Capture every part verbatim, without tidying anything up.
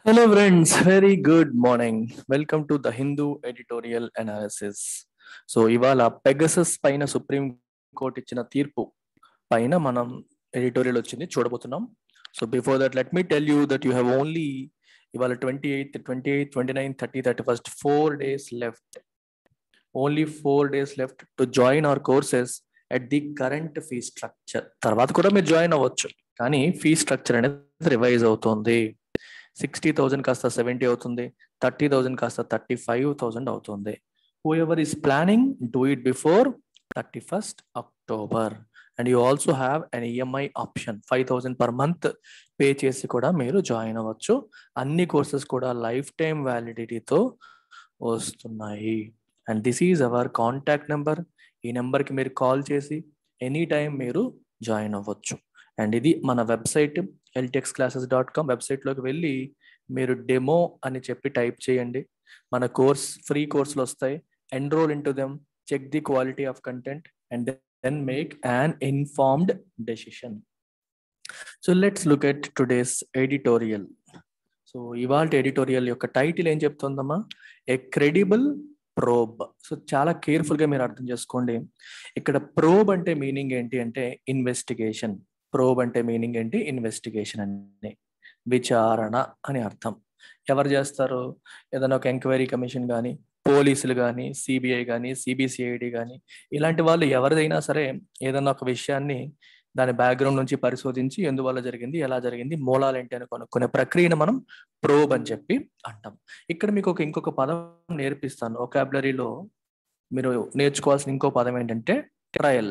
Hello, friends. Very good morning. Welcome to the Hindu editorial analysis. So ఇవాళ Pegasus పైన supreme court ఇచ్చిన తీర్పు పైన మనం ఎడిటోరియల్ వచ్చింది చూడబోతున్నాం. So before that let me tell you that you have only ఇవాళ twenty eighth twenty eighth twenty nine thirty thirty first four days left only four days left to join our courses at the current fee structure. తర్వాత కూడా మీరు join అవ్వచ్చు, కానీ fee structure అనేది revise అవుతుంది. Sixty thousand కాస్త seventy అవుతుంది, thirty thousand కాస్త థర్టీ ఫైవ్ థౌసండ్ అవుతుంది. Whoever is planning do it before thirty first October. And you also have an EMI option, five thousand per month pay చేసి కూడా మీరు join అవ్వచ్చు. అన్ని courses కూడా లైఫ్ టైం వ్యాలిడిటీతో వస్తున్నాయి. And this is our contact number. ఈ నెంబర్కి మీరు కాల్ చేసి ఎనీ టైం మీరు జాయిన్ అవ్వచ్చు. అండ్ ఇది మన వెబ్సైట్ ఎల్టెక్స్ క్లాసెస్ డాట్ కామ్. వెబ్సైట్లోకి వెళ్ళి మీరు డెమో అని చెప్పి టైప్ చేయండి. మన కోర్స్ ఫ్రీ కోర్సులు వస్తాయి. Enrol in to them, check the quality of content and then make an informed decision. So let's look at today's editorial. So ఇవాళ ఎడిటోరియల్ యొక్క టైటిల్ ఏం చెప్తుందమ్మా? A credible probe. సో చాలా కేర్ఫుల్గా మీరు అర్థం చేసుకోండి. ఇక్కడ ప్రోబ్ అంటే మీనింగ్ ఏంటి అంటే ఇన్వెస్టిగేషన్. ప్రోబ్ అంటే మీనింగ్ ఏంటి? ఇన్వెస్టిగేషన్ అని, విచారణ అని అర్థం. ఎవరు చేస్తారు? ఏదైనా ఒక ఎంక్వైరీ కమిషన్ కానీ, పోలీసులు కానీ, సిబిఐ కానీ, సిబిసిఐడి కానీ, ఇలాంటి వాళ్ళు ఎవరిదైనా సరే ఏదైనా ఒక విషయాన్ని దాని బ్యాక్గ్రౌండ్ నుంచి పరిశోధించి ఎందువల్ల జరిగింది, ఎలా జరిగింది, మూలాలు ఏంటి అని కొనుక్కునే ప్రక్రియను మనం ప్రోబ్ అని చెప్పి అంటాం. ఇక్కడ మీకు ఒక ఇంకొక పదం నేర్పిస్తాను. వొకాబులరీలో మీరు నేర్చుకోవాల్సిన ఇంకో పదం ఏంటంటే ట్రయల్.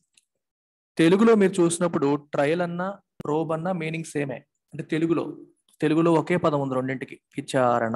తెలుగులో మీరు చూసినప్పుడు ట్రయల్ అన్న ప్రోబ్ అన్న మీనింగ్ సేమే. అంటే తెలుగులో తెలుగులో ఒకే పదం ఉంది రెండింటికి, విచారణ.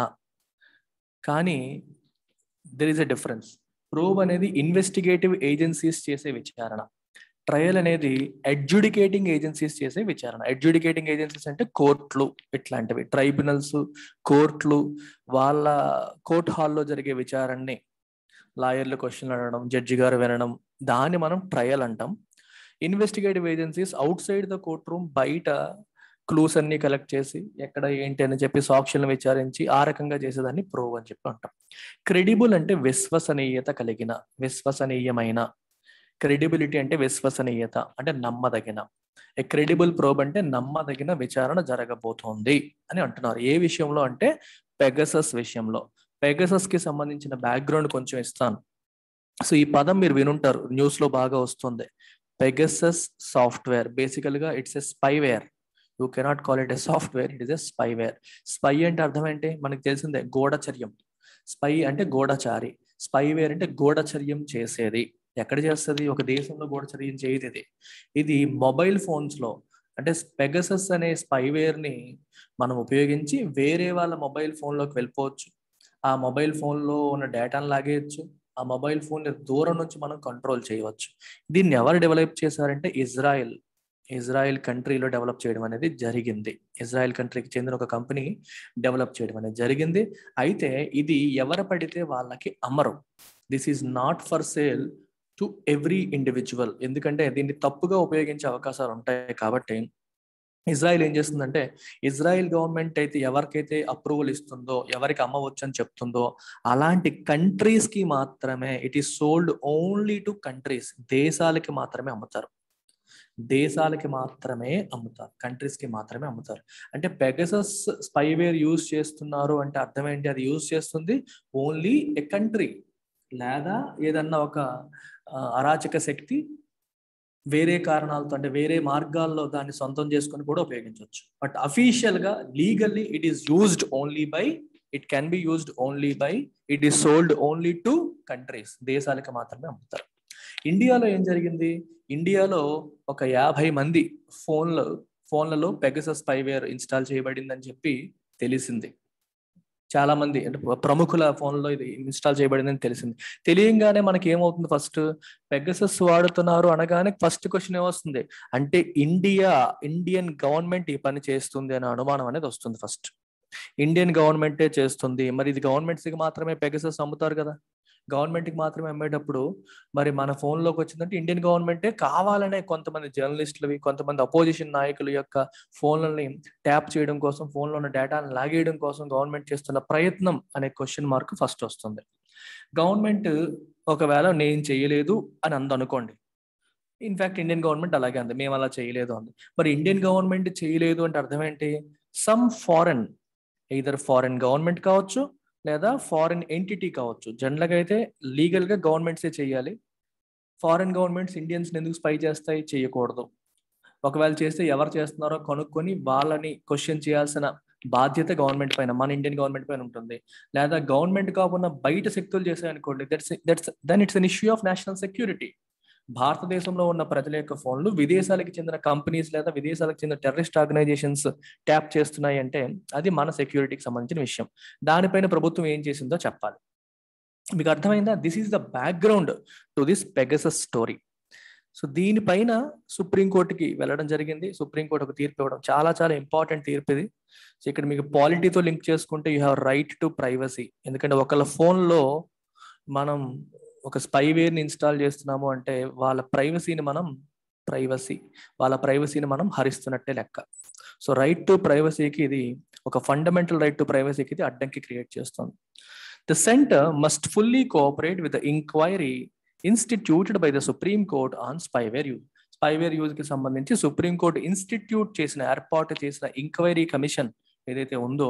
కానీ there is a difference. Probe అనేది ఇన్వెస్టిగేటివ్ ఏజెన్సీస్ చేసే విచారణ. ట్రయల్ అనేది అడ్జుడికేటింగ్ ఏజెన్సీస్ చేసే విచారణ. అడ్జుడికేటింగ్ ఏజెన్సీస్ అంటే కోర్టులు, ఇట్లాంటివి ట్రైబ్యునల్స్, కోర్టులు, వాళ్ళ కోర్ట్ హాల్లో జరిగే విచారణని లాయర్లు క్వశ్చన్లు అడగడం, జడ్జి గారు వినడం, దాన్ని మనం ట్రయల్ అంటాం. Investigative agencies outside the court room, బయట క్లూస్ అన్ని కలెక్ట్ చేసి ఎక్కడ ఏంటి అని చెప్పి సాక్షులను విచారించి ఆ రకంగా చేసేదాన్ని ప్రోబ్ అని చెప్పి అంటాం. క్రెడిబుల్ అంటే విశ్వసనీయత కలిగిన, విశ్వసనీయమైన. క్రెడిబిలిటీ అంటే విశ్వసనీయత, అంటే నమ్మదగిన. ఏ క్రెడిబుల్ ప్రోబ్ అంటే నమ్మదగిన విచారణ జరగబోతోంది అని అంటున్నారు. ఏ విషయంలో అంటే పెగసస్ విషయంలో. పెగసస్ కి సంబంధించిన బ్యాక్గ్రౌండ్ కొంచెం ఇస్తాను. సో ఈ పదం మీరు వినుంటారు, న్యూస్ లో బాగా వస్తుంది. పెగసస్ సాఫ్ట్వేర్, బేసికల్ గా it's a spyware. You cannot call it a software, it is a spyware. Spy అంటే అర్థం ఏంటి? మనకి తెలిసిందే, గూఢచర్యం. స్పై అంటే గూఢచారి, స్పైవేర్ అంటే గూఢచర్యం చేసేది. ఎక్కడ చేస్తుంది? ఒక దేశంలో గూఢచర్యం చేయదు ఇది. ఇది మొబైల్ ఫోన్స్ లో, అంటే పెగసస్ అనే స్పైవేర్ ని మనం ఉపయోగించి వేరే వాళ్ళ మొబైల్ ఫోన్ లోకి వెళ్ళిపోవచ్చు. ఆ మొబైల్ ఫోన్ లో ఉన్న డేటాను లాగేయచ్చు. ఆ మొబైల్ ఫోన్ దూరం నుంచి మనం కంట్రోల్ చేయవచ్చు. దీన్ని ఎవరు డెవలప్ చేశారంటే ఇజ్రాయెల్. ఇజ్రాయెల్ కంట్రీలో డెవలప్ చేయడం అనేది జరిగింది. ఇజ్రాయెల్ కంట్రీకి చెందిన ఒక కంపెనీ డెవలప్ చేయడం అనేది జరిగింది. అయితే ఇది ఎవరు పడితే వాళ్ళకి అమ్మరు. This is not for sale to every individual. ఎందుకంటే దీన్ని తప్పుగా ఉపయోగించే అవకాశాలు ఉంటాయి. కాబట్టి ఇజ్రాయెల్ ఏం చేస్తుందంటే, ఇజ్రాయెల్ గవర్నమెంట్ అయితే ఎవరికైతే అప్రూవల్ ఇస్తుందో, ఎవరికి అమ్మవచ్చు అని చెప్తుందో, అలాంటి కంట్రీస్ కి మాత్రమే it is sold only to countries. దేశాలకి మాత్రమే అమ్ముతారు. దేశాలకి మాత్రమే అమ్ముతారు, కంట్రీస్ కి మాత్రమే అమ్ముతారు. అంటే పెగసస్ స్పైవేర్ యూజ్ చేస్తున్నారు అంటే అర్థం ఏంటి? అది యూజ్ చేస్తుంది ఓన్లీ ఎ కంట్రీ, లేదా ఏదన్నా ఒక అరాచక శక్తి వేరే కారణాలతో, అంటే వేరే మార్గాల్లో దాన్ని సొంతం చేసుకుని కూడా ఉపయోగించవచ్చు. బట్ అఫీషియల్ గా legally it is used only by, it can be used only by, it is sold only to countries. దేశాలకు మాత్రమే అమ్ముతారు. ఇండియాలో ఏం జరిగింది? ఇండియాలో ఒక యాభై మంది ఫోన్లు ఫోన్లలో పెగసస్ స్పైవేర్ ఇన్స్టాల్ చేయబడిందని చెప్పి తెలిసింది. చాలా మంది అంటే ప్రముఖుల ఫోన్లో ఇది ఇన్స్టాల్ చేయబడిందని తెలిసింది. తెలియంగానే మనకి ఏమవుతుంది? ఫస్ట్ పెగసస్ వాడుతున్నారు అనగానే ఫస్ట్ క్వశ్చన్ ఏమొస్తుంది అంటే ఇండియా ఇండియన్ గవర్నమెంట్ ఈ పని చేస్తుంది అనే అనుమానం అనేది వస్తుంది. ఫస్ట్ ఇండియన్ గవర్నమెంటే చేస్తుంది, మరి ఇది గవర్నమెంట్స్కి మాత్రమే పెగసస్ అమ్ముతారు కదా, గవర్నమెంట్కి మాత్రమే అమ్మేటప్పుడు మరి మన ఫోన్లోకి వచ్చిందంటే ఇండియన్ గవర్నమెంటే కావాలనే కొంతమంది జర్నలిస్టులవి కొంతమంది అపోజిషన్ నాయకుల యొక్క ఫోన్లని ట్యాప్ చేయడం కోసం ఫోన్లో ఉన్న డేటాను లాగేయడం కోసం గవర్నమెంట్ చేస్తున్న ప్రయత్నం అనే క్వశ్చన్ మార్క్ ఫస్ట్ వస్తుంది. గవర్నమెంట్ ఒకవేళ నేను చేయలేదు అని అందనుకోండి, ఇన్ఫాక్ట్ ఇండియన్ గవర్నమెంట్ అలాగే అంది, మేము అలా చేయలేదు అంది. మరి ఇండియన్ గవర్నమెంట్ చేయలేదు అంటే అర్థం ఏంటి? Some foreign, either foreign government కావచ్చు లేదా ఫారెన్ ఎంటిటీ కావచ్చు. జనరల్గా అయితే లీగల్గా గవర్నమెంట్సే చేయాలి. ఫారెన్ గవర్నమెంట్స్ ఇండియన్స్ ఎందుకు స్పై చేస్తాయి? చేయకూడదు. ఒకవేళ చేస్తే ఎవరు చేస్తున్నారో కనుక్కొని వాళ్ళని క్వశ్చన్ చేయాల్సిన బాధ్యత గవర్నమెంట్ పైన, మన ఇండియన్ గవర్నమెంట్ పైన ఉంటుంది. లేదా గవర్నమెంట్ కాకుండా బయట శక్తులు చేశాయనుకోండి, that's that's then it's an issue of national security. భారతదేశంలో ఉన్న ప్రజల యొక్క ఫోన్లు విదేశాలకు చెందిన కంపెనీస్ లేదా విదేశాలకు చెందిన టెర్రరిస్ట్ ఆర్గనైజేషన్స్ ట్యాప్ చేస్తున్నాయి అంటే అది మన సెక్యూరిటీకి సంబంధించిన విషయం. దానిపైన ప్రభుత్వం ఏం చేసిందో చెప్పాలి. మీకు అర్థమైందా? This is the background to this Pegasus story. So దీనిపైన సుప్రీంకోర్టుకి వెళ్ళడం జరిగింది. సుప్రీంకోర్టు ఒక తీర్పు ఇవ్వడం, చాలా చాలా ఇంపార్టెంట్ తీర్పు ఇది. సో ఇక్కడ మీకు పాలిటీతో లింక్ చేసుకుంటే you have right to privacy. ఎందుకంటే ఒకళ్ళ ఫోన్లో మనం ఒక స్పైవేర్ని ఇన్స్టాల్ చేస్తున్నాము అంటే వాళ్ళ ప్రైవసీని మనం ప్రైవసీ వాళ్ళ ప్రైవసీని మనం హరిస్తున్నట్టే లెక్క. సో రైట్ టు ప్రైవసీకి ఇది ఒక ఫండమెంటల్ రైట్ టు ప్రైవసీకి ఇది అడ్డంకి క్రియేట్ చేస్తుంది. The centre must fully cooperate with the inquiry instituted by the supreme court on spyware use. Spyware use కి సంబంధించి సుప్రీంకోర్టు ఇన్స్టిట్యూట్ చేసిన ఏర్పాటు చేసిన ఇంక్వైరీ కమిషన్ ఏదైతే ఉందో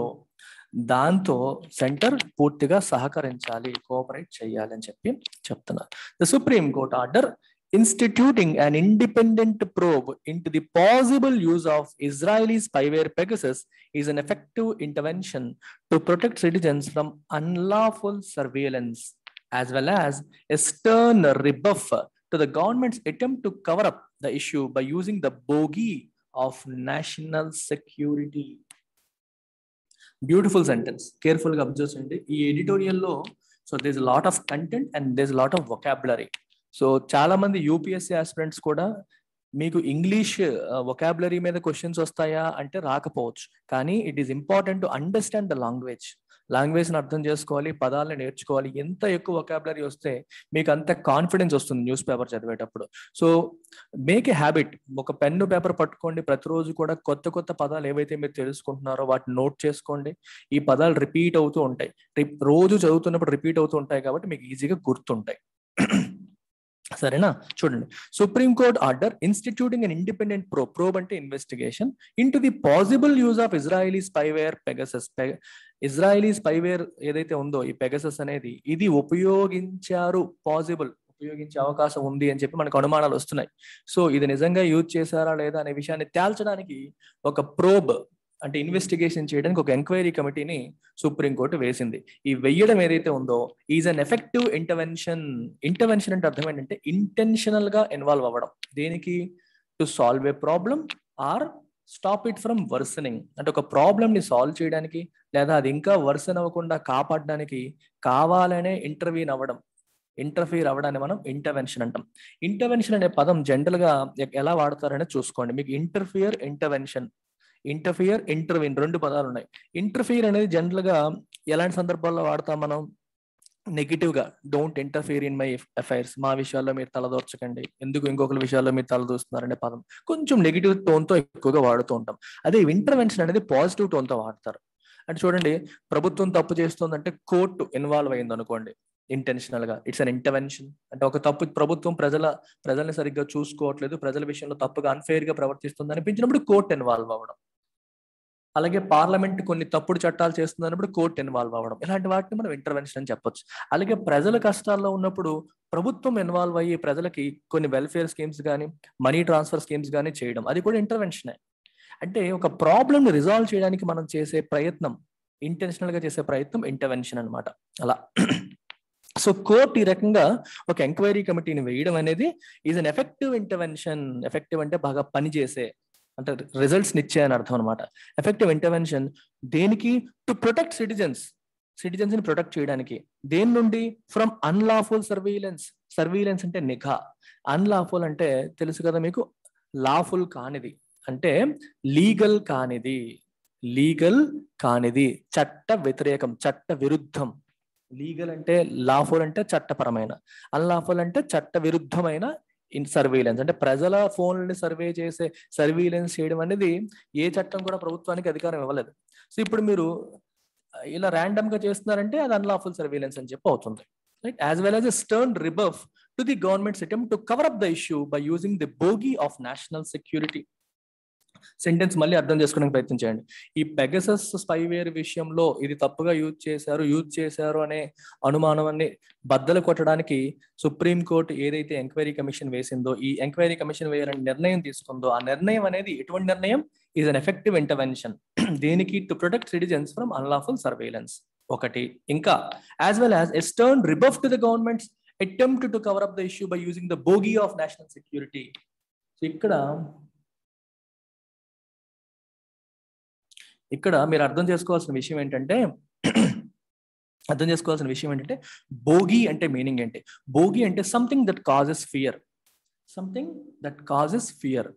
దాంతో సెంటర్ పూర్తిగా సహకరించాలి, కోఆపరేట్ చేయాలి అని చెప్పి చెప్తున్నారు. The supreme court order instituting an independent probe into the possible use of Israeli spyware Pegasus is an effective intervention to protect citizens from unlawful surveillance, as well as a stern rebuff to the government's attempt to cover up the issue by using the bogey of national security. Beautiful sentence, కేర్ఫుల్గా observe చేయండి. ఈ ఎడిటోరియల్లో so there is lot of content and there is lot of vocabulary. So చాలా మంది UPSC aspirants కూడా మీకు English vocabulary మీద questions వస్తాయా అంటే రాకపోవచ్చు, కానీ it is important to understand the language. లాంగ్వేజ్ని అర్థం చేసుకోవాలి, పదాలను నేర్చుకోవాలి. ఎంత ఎక్కువ వొకాబులరీ వస్తే మీకు అంత కాన్ఫిడెన్స్ వస్తుంది న్యూస్ పేపర్ చదివేటప్పుడు. సో మేక్ ఏ హ్యాబిట్, ఒక పెన్ను పేపర్ పట్టుకోండి, ప్రతిరోజు కూడా కొత్త కొత్త పదాలు ఏవైతే మీరు తెలుసుకుంటున్నారో వాటిని నోట్ చేసుకోండి. ఈ పదాలు రిపీట్ అవుతూ ఉంటాయి, రోజు చదువుతున్నప్పుడు రిపీట్ అవుతూ ఉంటాయి కాబట్టి మీకు ఈజీగా గుర్తుంటాయి. సరేనా? చూడండి, supreme court order instituting an independent pro probe అంటే investigation into the possible use of Israeli spyware Pegasus. Israeli spyware ఏదైతే ఉందో ఈ పెగసస్ అనేది ఇది ఉపయోగించారు, పాసిబుల్ ఉపయోగించే అవకాశం ఉంది అని చెప్పి మనకు అనుమానాలు వస్తున్నాయి. సో ఇది నిజంగా యూజ్ చేశారా లేదా అనే విషయాన్ని తేల్చడానికి ఒక ప్రోబ్ అంటే ఇన్వెస్టిగేషన్ చేయడానికి ఒక ఎంక్వైరీ కమిటీని సుప్రీంకోర్టు వేసింది. ఈ వెయ్యడం ఏదైతే ఉందో is an effective intervention. Intervention అంటే అర్థం ఏంటంటే ఇంటెన్షనల్ గా ఇన్వాల్వ్ అవ్వడం. దేనికి? To solve a problem or stop it from worsening. అంటే ఒక ప్రాబ్లమ్ ని సాల్వ్ చేయడానికి లేదా అది ఇంకా వర్సన్ అవ్వకుండా కాపాడడానికి కావాలనే ఇంటర్వ్యూన్ అవ్వడం, ఇంటర్ఫియర్ అవ్వడాన్ని మనం ఇంటర్వెన్షన్ అంటాం. ఇంటర్వెన్షన్ అనే పదం జనరల్ గా ఎలా వాడతారనే చూసుకోండి. మీకు ఇంటర్ఫియర్, ఇంటర్వెన్షన్, ఇంటర్ఫియర్, ఇంటర్వ్యూన్ రెండు పదాలు ఉన్నాయి. ఇంటర్ఫియర్ అనేది జనరల్ గా ఎలాంటి సందర్భాల్లో వాడతాం మనం? నెగిటివ్ గా, don't interfere in my affairs, మా విషయాల్లో మీరు తలదూర్చకండి, ఎందుకు ఇంకొకరి విషయాల్లో మీరు తలదూస్తున్నారనే పదం కొంచెం నెగిటివ్ టోన్ తో ఎక్కువగా వాడుతూ ఉంటాం. అదే ఇంటర్వెన్షన్ అనేది పాజిటివ్ టోన్ తో వాడతారు. అంటే చూడండి, ప్రభుత్వం తప్పు చేస్తుందంటే కోర్టు ఇన్వాల్వ్ అయింది అనుకోండి ఇంటెన్షనల్ గా, ఇట్స్ అన్ ఇంటర్వెన్షన్. అంటే ఒక తప్పు ప్రభుత్వం ప్రజల ప్రజల్ని సరిగ్గా చూసుకోవట్లేదు, ప్రజల విషయంలో తప్పుగా అన్ఫెయిర్ గా ప్రవర్తిస్తుంది అనిపించినప్పుడు కోర్టు ఇన్వాల్వ్ అవ్వడం. అలాగే పార్లమెంట్ కొన్ని తప్పుడు చట్టాలు చేస్తుంది అన్నప్పుడు కోర్టు ఇన్వాల్వ్ అవ్వడం. ఇలాంటి వాటిని మనం ఇంటర్వెన్షన్ అని చెప్పొచ్చు. అలాగే ప్రజల కష్టాల్లో ఉన్నప్పుడు ప్రభుత్వం ఇన్వాల్వ్ అయ్యి ప్రజలకి కొన్ని వెల్ఫేర్ స్కీమ్స్ కానీ మనీ ట్రాన్స్ఫర్ స్కీమ్స్ కానీ చేయడం, అది కూడా ఇంటర్వెన్షనే. అంటే ఒక ప్రాబ్లమ్ ని రిజాల్వ్ చేయడానికి మనం చేసే ప్రయత్నం, ఇంటెన్షనల్ గా చేసే ప్రయత్నం ఇంటర్వెన్షన్ అనమాట. అలా సో కోర్టు ఈ రకంగా ఒక ఎంక్వైరీ కమిటీని వేయడం అనేది is an effective intervention. Effective అంటే బాగా పనిచేసే, అంటే రిజల్ట్స్ ఇచ్చే అని అర్థం అనమాట. ఎఫెక్టివ్ ఇంటర్వెన్షన్ దేనికి? టు ప్రొటెక్ట్ సిటిజన్స్, సిటిజన్స్ ని ప్రొటెక్ట్ చేయడానికి. దేని నుండి? From unlawful surveillance. సర్వీలెన్స్ అంటే నిఘా, అన్లాఫుల్ అంటే తెలుసు కదా మీకు, లాఫుల్ కానిది అంటే లీగల్ కానిది, లీగల్ కానిది, చట్ట వ్యతిరేకం, చట్ట విరుద్ధం. లీగల్ అంటే లాఫుల్ అంటే చట్టపరమైన, అన్లాఫుల్ అంటే చట్ట విరుద్ధమైన ఇన్ సర్వేలెన్స్ అంటే ప్రజల ఫోన్లని సర్వే చేసే సర్వేలెన్స్ చేయడం అనేది ఏ చట్టం కూడా ప్రభుత్వానికి అధికారం ఇవ్వలేదు. సో ఇప్పుడు మీరు ఇలా ర్యాండమ్ గా చేస్తున్నారంటే అది అన్లాఫుల్ సర్వేలెన్స్ అని చెప్పి అవుతుంది, right? As well as a stern rebuff to the government's attempt to cover up the issue by using the bogey of national security. Sentence మళ్ళీ అర్థం చేసుకోవడానికి ప్రయత్నం చేయండి. ఈ పెగసస్ స్పైవేర్ విషయంలో ఇది తప్పుగా యూజ్ చేశారు యూజ్ చేశారు అనే అనుమానాన్ని బద్దలు కొట్టడానికి సుప్రీంకోర్టు ఏదైతే ఎంక్వైరీ కమిషన్ వేసిందో, ఈ ఎంక్వైరీ కమిషన్ వేయాలని నిర్ణయం తీసుకుందో, ఆ నిర్ణయం అనేది ఎటువంటి నిర్ణయం? Is an effective intervention. దేనికి? To protect citizens from unlawful surveillance ఒకటి. ఇంకా as well as a stern rebuff to the government's attempt to cover up the issue by using the bogey of national security. So ఇక్కడ ఇక్కడ మీరు అర్థం చేసుకోవాల్సిన విషయం ఏంటంటే అర్థం చేసుకోవాల్సిన విషయం ఏంటంటే బోగీ అంటే మీనింగ్ ఏంటి? బోగీ అంటే something that causes fear, something that causes fear.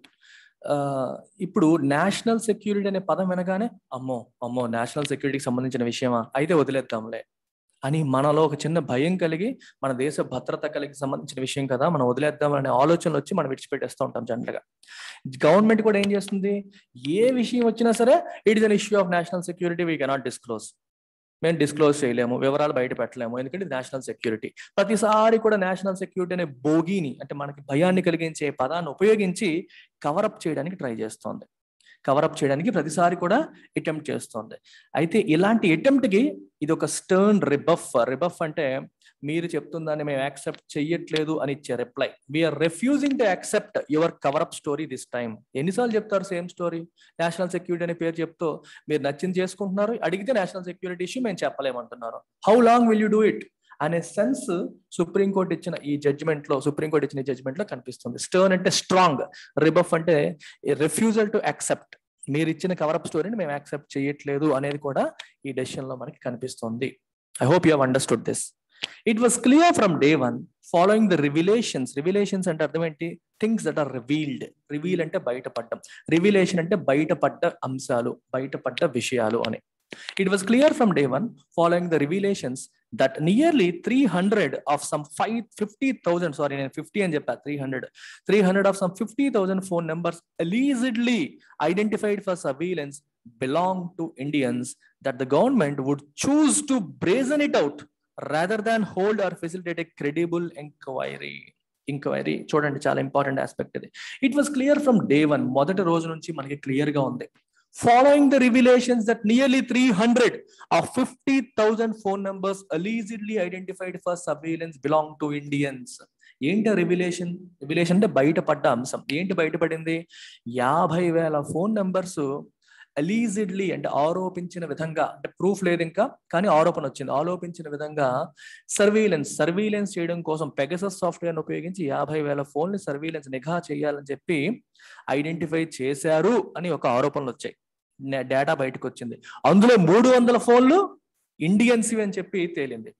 ఇప్పుడు నేషనల్ సెక్యూరిటీ అనే పదం వినగానే అమ్మో అమ్మో నేషనల్ సెక్యూరిటీకి సంబంధించిన విషయమా, అయితే వదిలేద్దాంలే అని మనలో ఒక చిన్న భయం కలిగి, మన దేశ భద్రత కలిగి సంబంధించిన విషయం కదా మనం వదిలేద్దాం అనే ఆలోచనలు వచ్చి మనం విడిచిపెట్టేస్తూ ఉంటాం జనరల్గా. గవర్నమెంట్ కూడా ఏం చేస్తుంది? ఏ విషయం వచ్చినా సరే it is an issue of national security, we cannot disclose, మేము డిస్క్లోజ్ చేయలేము, వివరాలు బయట పెట్టలేము, ఎందుకంటే నేషనల్ సెక్యూరిటీ. ప్రతిసారి కూడా నేషనల్ సెక్యూరిటీ అనే బోగీని అంటే మనకి భయాన్ని కలిగించే పదాన్ని ఉపయోగించి కవరప్ చేయడానికి ట్రై చేస్తోంది, కవరప్ చేయడానికి ప్రతిసారి కూడా అటెంప్ట్ చేస్తోంది. అయితే ఇలాంటి అటెంప్ట్కి ఇది ఒక స్టర్న్ రిబఫ్. రిబఫ్ అంటే మీరు చెప్తుందాన్ని మేము యాక్సెప్ట్ చెయ్యట్లేదు అని ఇచ్చే reply. We are refusing to accept your cover up story this time. ఎన్నిసార్లు చెప్తారు సేమ్ స్టోరీ? నేషనల్ సెక్యూరిటీ అనే పేరు చెప్తూ మీరు నచ్చింది చేసుకుంటున్నారు, అడిగితే నేషనల్ సెక్యూరిటీ ఇష్యూ మేము చెప్పలేమంటున్నారు. How long will you do it అనే సెన్స్ సుప్రీంకోర్టు ఇచ్చిన ఈ జడ్జిమెంట్ లో సుప్రీంకోర్టు ఇచ్చిన జడ్జిమెంట్ లో కనిపిస్తుంది. స్టర్న్ అంటే స్ట్రాంగ్, రిబఫ్ అంటే రిఫ్యూజల్ టు యాక్సెప్ట్, మీరు ఇచ్చిన కవరప్ స్టోరీని మేము యాక్సెప్ట్ చేయట్లేదు అనేది కూడా ఈ డెసిషన్ లో మనకి కనిపిస్తుంది. I hope you have understood this. It was clear from day one following the revelations. Revelations అంటే అర్థం ఏంటి? Things that are revealed. Reveal అంటే బయటపడ్డం, రివిలేషన్ అంటే బయటపడ్డ అంశాలు, బయటపడ్డ విషయాలు అని. It was clear from day one following the revelations that nearly three hundred of some five fifty thousand, sorry నేను fifty అని చెప్పా, three hundred three hundred of some fifty thousand phone numbers allegedly identified for surveillance belong to Indians that the government would choose to brazen it out rather than hold or facilitate a credible inquiry. Inquiry చూడండి, చాలా important aspect ఇది. It was clear from day one, మొదటి రోజు నుంచి మనకి clear గా ఉంది. Following the revelations that nearly three hundred of fifty thousand phone numbers allegedly identified for surveillance belong to Indians. ఏంటి రివిలేషన్? రివిలేషన్ అంటే బయటపడ్డ అంశం. ఏంటి బయటపడింది? యాభై వేల ఫోన్ నెంబర్స్ అలీజిడ్లీ అంటే ఆరోపించిన విధంగా, అంటే ప్రూఫ్ లేదు ఇంకా కానీ ఆరోపణ వచ్చింది, ఆరోపించిన విధంగా సర్వీలెన్స్ సర్వీలెన్స్ చేయడం కోసం పెగసస్ సాఫ్ట్వేర్ ఉపయోగించి యాభై వేల ఫోన్లు సర్వీలెన్స్ నిఘా చేయాలని చెప్పి ఐడెంటిఫై చేశారు అని ఒక ఆరోపణలు వచ్చాయి. డేటా బయటకు వచ్చింది. అందులో మూడు వందల ఫోన్లు ఇండియన్స్ అని చెప్పి తేలింది.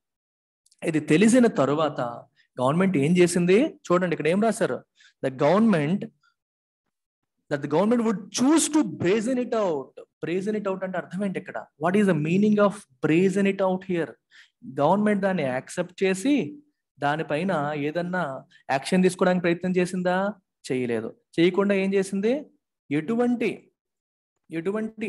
ఇది తెలిసిన తరువాత గవర్నమెంట్ ఏం చేసింది? చూడండి ఇక్కడ ఏం రాశారు? The government that the government would choose to brazen it out. Brazen it out అంటే అర్థం ఏంటి ఇక్కడ? What is the meaning of brazen it out here? Government దాన్ని యాక్సెప్ట్ చేసి దానిపైన ఏదన్నా యాక్షన్ తీసుకోవడానికి ప్రయత్నం చేసిందా? చేయలేదు. చేయకుండా ఏం చేసింది? ఎటువంటి ఎటువంటి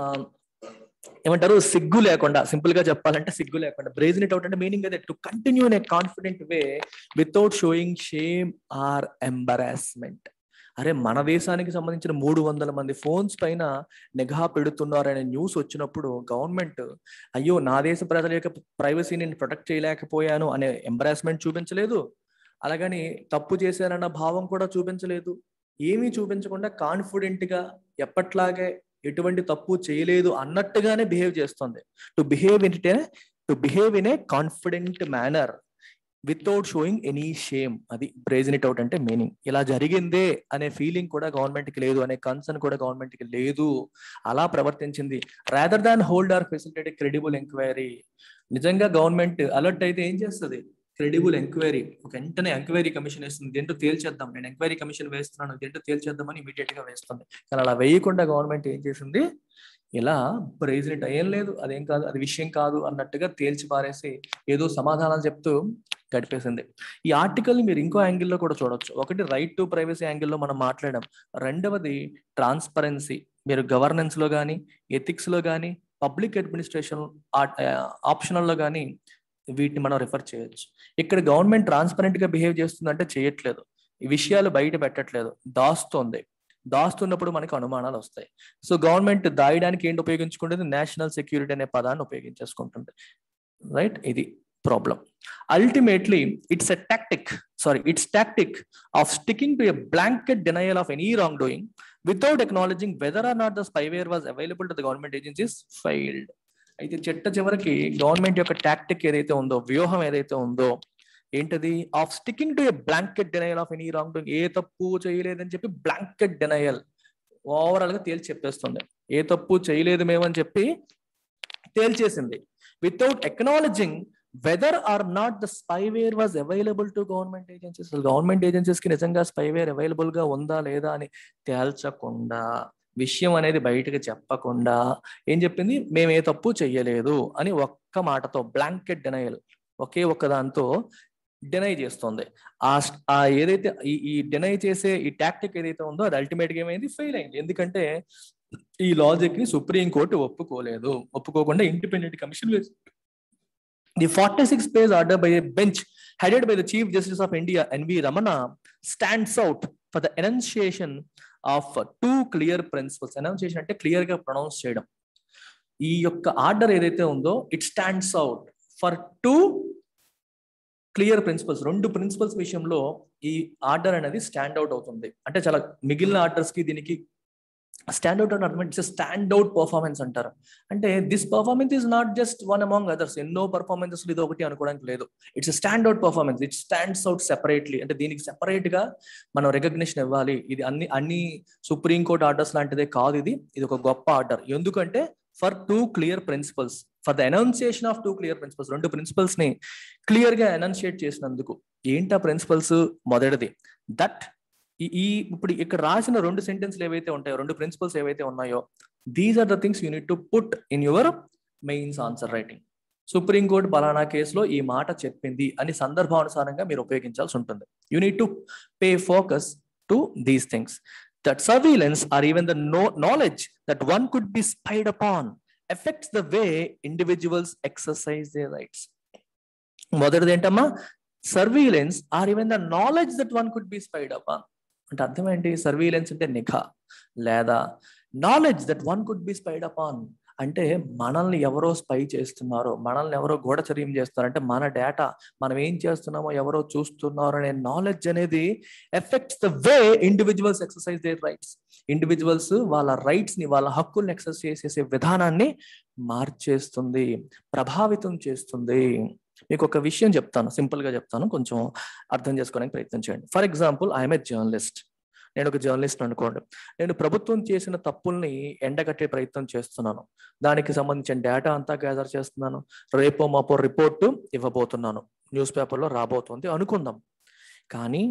ఏమంటారు సిగ్గు లేకుండా, సింపుల్ గా చెప్పాలంటే సిగ్గు లేకుండా. బ్రేజన్ ఇట్ అవుట్ అంటే మీనింగ్ అదే, to continue in a confident way without showing shame or embarrassment. అరే మన దేశానికి సంబంధించిన మూడు వందల మంది ఫోన్స్ పైన నిఘా పెడుతున్నారనే న్యూస్ వచ్చినప్పుడు గవర్నమెంట్ అయ్యో నా దేశ ప్రజల యొక్క ప్రైవసీని నేను ప్రొటెక్ట్ చేయలేకపోయాను అనే ఎంబరాస్మెంట్ చూపించలేదు, అలాగని తప్పు చేశారన్న భావం కూడా చూపించలేదు. ఏమీ చూపించకుండా కాన్ఫిడెంట్ గా ఎప్పట్లాగే ఎటువంటి తప్పు చేయలేదు అన్నట్టుగానే బిహేవ్ చేస్తుంది. To behave in to behave in a confident manner without showing any shame. అది బ్రేజన్ ఇట్ అవుట్ అంటే మీనింగ్. ఇలా జరిగిందే అనే ఫీలింగ్ కూడా గవర్నమెంట్ కి లేదు, అనే కన్సర్న్ కూడా గవర్నమెంట్ కి లేదు. అలా ప్రవర్తించింది. Rather than hold or facilitate credible enquiry. నిజంగా గవర్నమెంట్ అలర్ట్ అయితే ఏం చేస్తుంది? క్రెడిబుల్ ఎంక్వైరీ, ఒక వెంటనే ఎంక్వైరీ కమిషన్ వేస్తుంది. దేంటో తేల్చేద్దాం, నేను ఎంక్వైరీ కమిషన్ వేస్తున్నాను దేంటో తేల్చేద్దామని ఇమీడియట్ గా వేస్తుంది. కానీ అలా వేయకుండా గవర్నమెంట్ ఏం చేసింది? ఇలా ప్రెసిడెంట్ ఏం లేదు, అదేం కాదు, అది విషయం కాదు అన్నట్టుగా తేల్చి పారేసి ఏదో సమాధానాలు చెప్తూ గడిపేసింది. ఈ ఆర్టికల్ మీరు ఇంకో యాంగిల్లో కూడా చూడొచ్చు. ఒకటి రైట్ టు ప్రైవసీ యాంగిల్లో మనం మాట్లాడాం, రెండవది ట్రాన్స్పరెన్సీ. మీరు గవర్నెన్స్ లో కానీ, ఎథిక్స్ లో కానీ, పబ్లిక్ అడ్మినిస్ట్రేషన్ ఆప్షనల్లో కానీ వీటిని మనం రిఫర్ చేయొచ్చు. ఇక్కడ గవర్నమెంట్ ట్రాన్స్పరెంట్ గా బిహేవ్ చేస్తుందంటే చేయట్లేదు, ఈ విషయాలు బయట పెట్టట్లేదు, దాస్తుంది. దాస్తున్నప్పుడు మనకు అనుమానాలు వస్తాయి. సో గవర్నమెంట్ దాయడానికి ఏంటి ఉపయోగించుకుంటుంది? నేషనల్ సెక్యూరిటీ అనే పదాన్ని ఉపయోగించేసుకుంటుంది. రైట్, ఇది problem. Ultimately it's a tactic sorry it's tactic of sticking to a blanket denial of any wrongdoing without acknowledging whether or not the spyware was available to the government agencies failed. అయితే చిట్ట చివరికి government యొక్క tactic ఏదైతే ఉందో, వ్యూహం ఏదైతే ఉందో ఏంటది? Of sticking to a blanket denial of any wrongdoing. ఏ తప్పు చేయలేదని చెప్పి బ్లాంకెట్ డినయల్ ఓవరాల్ గా తేల్చి చెప్పేస్తుంది. ఏ తప్పు చేయలేదు మేమని చెప్పి తేల్చేసింది. Without acknowledging whether or not the spyware was available to government agencies. Government agencies కి నిజంగా స్పైవేర్ అవైలబుల్ గా ఉందా లేదా అని తేల్చకుండా, విషయం అనేది బయటకు చెప్పకుండా ఏం చెప్పింది? మేము ఏ తప్పు చెయ్యలేదు అని ఒక్క మాటతో బ్లాంకెట్ డినయల్, ఒకే ఒక్క దాంతో డినై చేస్తుంది. ఆ ఏదైతే ఈ ఈ డినై చేసే ఈ టాక్టిక్ ఏదైతే ఉందో అది అల్టిమేట్ గా ఏమైంది? ఫెయిల్ అయింది. ఎందుకంటే ఈ లాజిక్ ని సుప్రీంకోర్టు ఒప్పుకోలేదు. ఒప్పుకోకుండా ఇండిపెండెంట్ కమిషన్ వేసి the forty six page order by a bench headed by the Chief Justice of India N V Ramana stands out for the enunciation of two clear principles. Enunciation అంటే clear గా pronounce చేయడం. ఈ యొక్క order ఏదైతే ఉందో it stands out for two clear principles. రెండు principles విషయంలో ఈ ఆర్డర్ అనేది స్టాండ్ అవుట్ అవుతుంది. అంటే చాలా మిగిలిన ఆర్డర్స్ కి దీనికి స్టాండ్ అవుట్ అని ఇట్స్ స్టాండ్ అవుట్ పర్ఫార్మెన్స్ అంటారు. అంటే this performance is not just one among others. ఎన్నో పర్ఫార్మెన్సెస్ ఇది ఒకటి అనుకోవడానికి లేదు. It's stand out performance. It stands out separately. అంటే దీనికి సెపరేట్ గా మనం రికగ్నిషన్ ఇవ్వాలి. ఇది అన్ని అన్ని సుప్రీంకోర్టు ఆర్డర్స్ లాంటిదే కాదు. ఇది ఇది ఒక గొప్ప ఆర్డర్. ఎందుకంటే for two clear principles, for the enunciation of two clear principles. రెండు ప్రిన్సిపల్స్ ని క్లియర్ గా ఎనౌన్సియేట్ చేసినందుకు. ఏంటా ప్రిన్సిపల్స్? మొదటిది దట్ ఈ ఇప్పుడు ఇక్కడ రాసిన రెండు సెంటెన్స్లు ఏవైతే ఉంటాయో, రెండు ప్రిన్సిపల్స్ ఏవైతే ఉన్నాయో, these are the things you need to put in your mains answer writing. Supreme Court పలానా కేసులో ఈ మాట చెప్పింది అని సందర్భానుసారంగా మీరు ఉపయోగించాల్సి ఉంటుంది. You need to pay focus to these things. That surveillance or even the knowledge that one could be spied upon affects the way individuals exercise their rights. మొదటిది ఏంటమ్మా? Surveillance or even the knowledge that one could be spied upon. అంటే అర్థం ఏంటి? Surveillance అంటే నిఘా, లేదా knowledge that one could be spied upon అంటే మనల్ని ఎవరో స్పై చేస్తున్నారో, మనల్ని ఎవరో గూఢచర్యం చేస్తున్నారు, అంటే మన డేటా, మనం ఏం చేస్తున్నామో ఎవరో చూస్తున్నారు అనే నాలెడ్జ్ అనేది affects the way individuals exercise their rights. Individuals వాళ్ళ రైట్స్ ని, వాళ్ళ హక్కుల్ని ఎక్సర్సైజ్ చేసే విధానాన్ని మార్చేస్తుంది, ప్రభావితం చేస్తుంది. మీకు ఒక విషయం చెప్తాను, సింపుల్ గా చెప్తాను, కొంచెం అర్థం చేసుకోవడానికి ప్రయత్నం చేయండి. For example, I'm a journalist. నేను ఒక జర్నలిస్ట్ అనుకోండి. నేను ప్రభుత్వం చేసిన తప్పుల్ని ఎండగట్టే ప్రయత్నం చేస్తున్నాను. దానికి సంబంధించిన డేటా అంతా గ్యాదర్ చేస్తున్నాను. రేపో మాపో రిపోర్టు ఇవ్వబోతున్నాను, న్యూస్ పేపర్లో రాబోతుంది అనుకుందాం. కానీ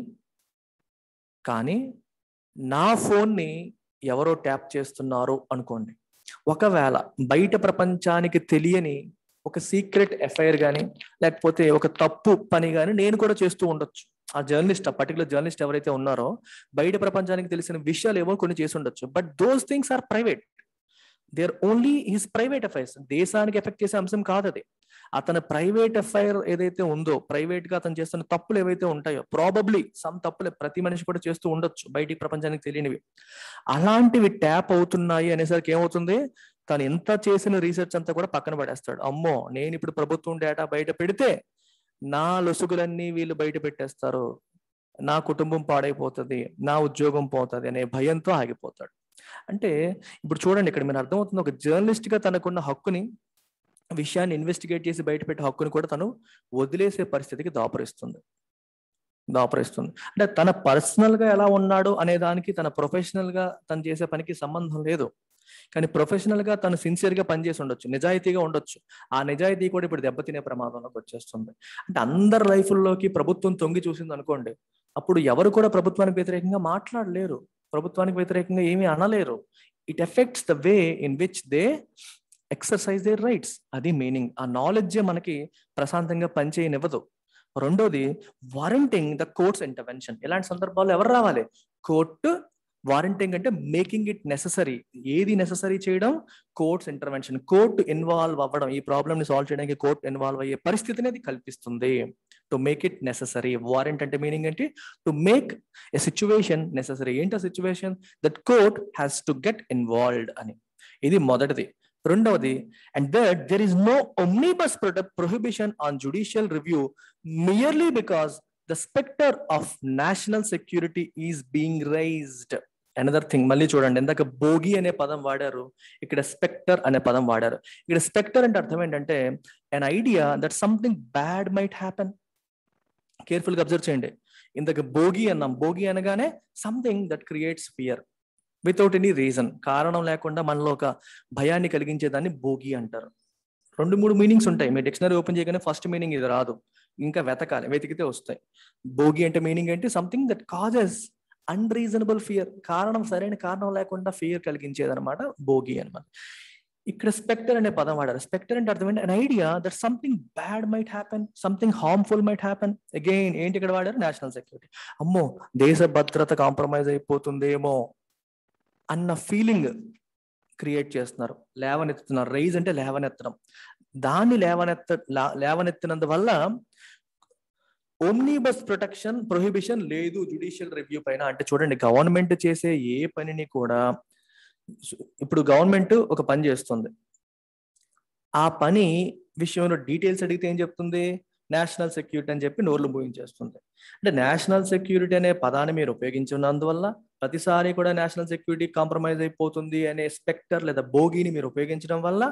కానీ నా ఫోన్ని ఎవరో ట్యాప్ చేస్తున్నారు అనుకోండి. ఒకవేళ బయట ప్రపంచానికి తెలియని ఒక సీక్రెట్ ఎఫ్ఐఆర్ కానీ, లేకపోతే ఒక తప్పు పని కానీ నేను కూడా చేస్తూ ఉండొచ్చు. ఆ జర్నలిస్ట్, ఆ పర్టికులర్ జర్నలిస్ట్ ఎవరైతే ఉన్నారో బయట ప్రపంచానికి తెలిసిన విషయాలు ఏవో కొన్ని చేసి ఉండొచ్చు. But those things are private. They are only his private affairs. దేశానికి ఎఫెక్ట్ చేసే అంశం కాదు అది. అతని ప్రైవేట్ ఎఫ్ఐఆర్ ఏదైతే ఉందో, ప్రైవేట్ గా అతను చేస్తున్న తప్పులు ఏవైతే ఉంటాయో, ప్రాబబ్లీ సమ్ తప్పులు ప్రతి మనిషి కూడా చేస్తూ ఉండొచ్చు, బయటికి ప్రపంచానికి తెలియనివి. అలాంటివి ట్యాప్ అవుతున్నాయి అనేసరికి ఏమవుతుంది? తను ఎంత చేసిన రీసెర్చ్ అంతా కూడా పక్కన పడేస్తాడు. అమ్మో, నేను ఇప్పుడు ప్రభుత్వం డేటా బయట పెడితే నా లొసుగులన్నీ వీళ్ళు బయట పెట్టేస్తారు, నా కుటుంబం పాడైపోతుంది, నా ఉద్యోగం పోతుంది అనే భయంతో ఆగిపోతాడు. అంటే ఇప్పుడు చూడండి, ఇక్కడ మీరు అర్థమవుతుంది, ఒక జర్నలిస్ట్ గా తనకున్న హక్కుని, విషయాన్ని ఇన్వెస్టిగేట్ చేసి బయట పెట్టే హక్కుని కూడా తను వదిలేసే పరిస్థితికి దాపరిస్తుంది దాపరిస్తుంది అంటే తన పర్సనల్ గా ఎలా ఉన్నాడు అనే దానికి, తన ప్రొఫెషనల్ గా తను చేసే పనికి సంబంధం లేదు. కానీ ప్రొఫెషనల్ గా తను సిన్సియర్ గా పనిచేసి ఉండొచ్చు, నిజాయితీగా ఉండొచ్చు. ఆ నిజాయితీ కూడా ఇప్పుడు దెబ్బతినే ప్రమాదంలోకి వచ్చేస్తుంది. అంటే అందరి లైఫ్ల్లోకి ప్రభుత్వం తొంగి చూసింది అనుకోండి, అప్పుడు ఎవరు కూడా ప్రభుత్వానికి వ్యతిరేకంగా మాట్లాడలేరు, ప్రభుత్వానికి వ్యతిరేకంగా ఏమీ అనలేరు. It affects the way in which they exercise their rights. అది మీనింగ్. ఆ నాలెడ్జే మనకి ప్రశాంతంగా పనిచేయనివ్వదు. రెండోది వారంటింగ్ ద కోర్ట్స్ ఇంటర్వెన్షన్. ఇలాంటి సందర్భాల్లో ఎవరు రావాలి? కోర్టు. వారంటింగ్ అంటే మేకింగ్ ఇట్ నెససరీ. ఏది నెససరీ చేయడం? Court's intervention. కోర్టు ఇన్వాల్వ్ అవ్వడం, ఈ ప్రాబ్లమ్ ని సాల్వ్ చేయడానికి కోర్టు ఇన్వాల్వ్ అయ్యే పరిస్థితిని అది కల్పిస్తుంది. To make it necessary. Warrant అంటే మీనింగ్ ఏంటి? To make a situation necessary. ఏంటి ఆ situation? That court has to get involved అని. ఇది మొదటిది. రెండవది, and that there is no omnibus prohibition on judicial review merely because the specter of national security is being raised. Another thing, మళ్ళీ చూడండి, ఇందాక బోగి అనే పదం వాడారు, ఇక్కడ స్పెక్టర్ అనే పదం వాడారు. ఇక్కడ స్పెక్టర్ అంటే అర్థం ఏంటంటే an idea that something bad might happen. Careful గా అబ్జర్వ్ చేయండి. ఇందాక బోగి అన్నాం. బోగి అనగానే something that creates fear without any reason. కారణం లేకుండా మనలో ఒక భయాన్ని కలిగించేదాన్ని బోగి అంటారు. రెండు మూడు మీనింగ్స్ ఉంటాయి. మీ డిక్షనరీ ఓపెన్ చేయగానే ఫస్ట్ మీనింగ్ ఇది రాదు, ఇంకా వెతకాలి, వెతికితే వస్తాయి. బోగి అంటే మీనింగ్ ఏంటి? Something that causes unreasonable fear. కారణం, సరైన కారణం లేకుండా ఫియర్ కలిగించేది అనమాట బోగి అనమాట. ఇక్కడ స్పెక్టర్ అనే పదం వాడారు. స్పెక్టర్ అంటే అర్థం ఏంటి? An idea that something bad might happen, something harmful might happen. Again ఏంటి ఇక్కడ వాడారు? National security. అమ్మో, దేశ భద్రత కాంప్రమైజ్ అయిపోతుందేమో అన్న ఫీలింగ్ క్రియేట్ చేస్తున్నారు, లేవనెత్తుతున్నారు. రైజ్ అంటే లేవనెత్తడం. దాన్ని లేవనెత్త లేవనెత్తినందువల్ల ఓమ్నిబస్ ప్రొటెక్షన్ ప్రొహిబిషన్ లేదు జ్యుడిషియల్ రివ్యూ పైన. అంటే చూడండి, గవర్నమెంట్ చేసే ఏ పనిని కూడా, ఇప్పుడు గవర్నమెంట్ ఒక పని చేస్తుంది, ఆ పని విషయంలో డీటెయిల్స్ అడిగితే ఏం చెప్తుంది? నేషనల్ సెక్యూరిటీ అని చెప్పి నోర్లు మూయించేస్తుంది. అంటే నేషనల్ సెక్యూరిటీ అనే పదాన్ని మీరు ఉపయోగించినందువల్ల ప్రతిసారి కూడా నేషనల్ సెక్యూరిటీ కాంప్రమైజ్ అయిపోతుంది అనే స్పెక్టర్ లేదా బోగిని మీరు ఉపయోగించడం వల్ల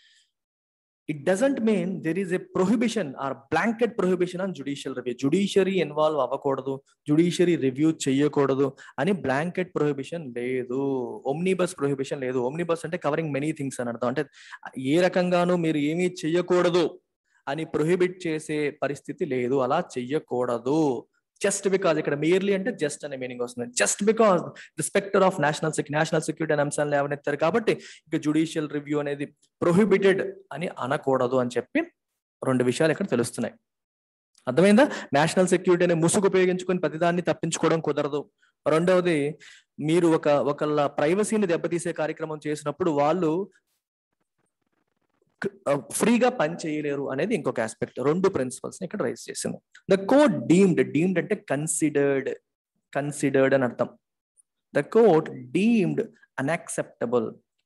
it doesn't mean there is a prohibition or blanket prohibition on judicial review. Judiciary involve అవ్వకూడదు, జుడిషియరీ రివ్యూ చెయ్యకూడదు అని బ్లాంకెట్ ప్రొహిబిషన్ లేదు. ఓమ్నిబస్ ప్రొహిబిషన్ లేదు. ఓమ్నిబస్ అంటే కవరింగ్ మెనీ థింగ్స్ అని అర్థం. అంటే ఏ రకంగానూ మీరు ఏమీ చెయ్యకూడదు అని ప్రొహిబిట్ చేసే పరిస్థితి లేదు. అలా చెయ్యకూడదు. జస్ట్ బికాజ్, ఇక్కడ మియర్లీ అంటే జస్ట్ అనే మీనింగ్ వస్తుంది. Just because the spectre of national security national security అనే అంశాలను లేవనెత్తారు కాబట్టి ఇక జుడిషియల్ రివ్యూ అనేది ప్రొహిబిటెడ్ అని అనకూడదు అని చెప్పి రెండు విషయాలు ఇక్కడ తెలుస్తున్నాయి. అర్థమైందా? నేషనల్ సెక్యూరిటీ అనే ముసుగు ఉపయోగించుకొని ప్రతిదాన్ని తప్పించుకోవడం కుదరదు. రెండవది, మీరు ఒక ఒకళ్ళ ప్రైవసీని దెబ్బతీసే కార్యక్రమం చేసినప్పుడు వాళ్ళు ఫ్రీగా పని చేయలేరు అనేది ఇంకొక ఆస్పెక్ట్. రెండు ప్రిన్సిపల్స్ ఇక్కడ రైజ్ చేసింది. ద కోర్ట్ డీమ్డ్, డీమ్డ్ అంటే కన్సిడర్డ్, కన్సిడర్డ్ అని అర్థం. The court deemed unacceptable.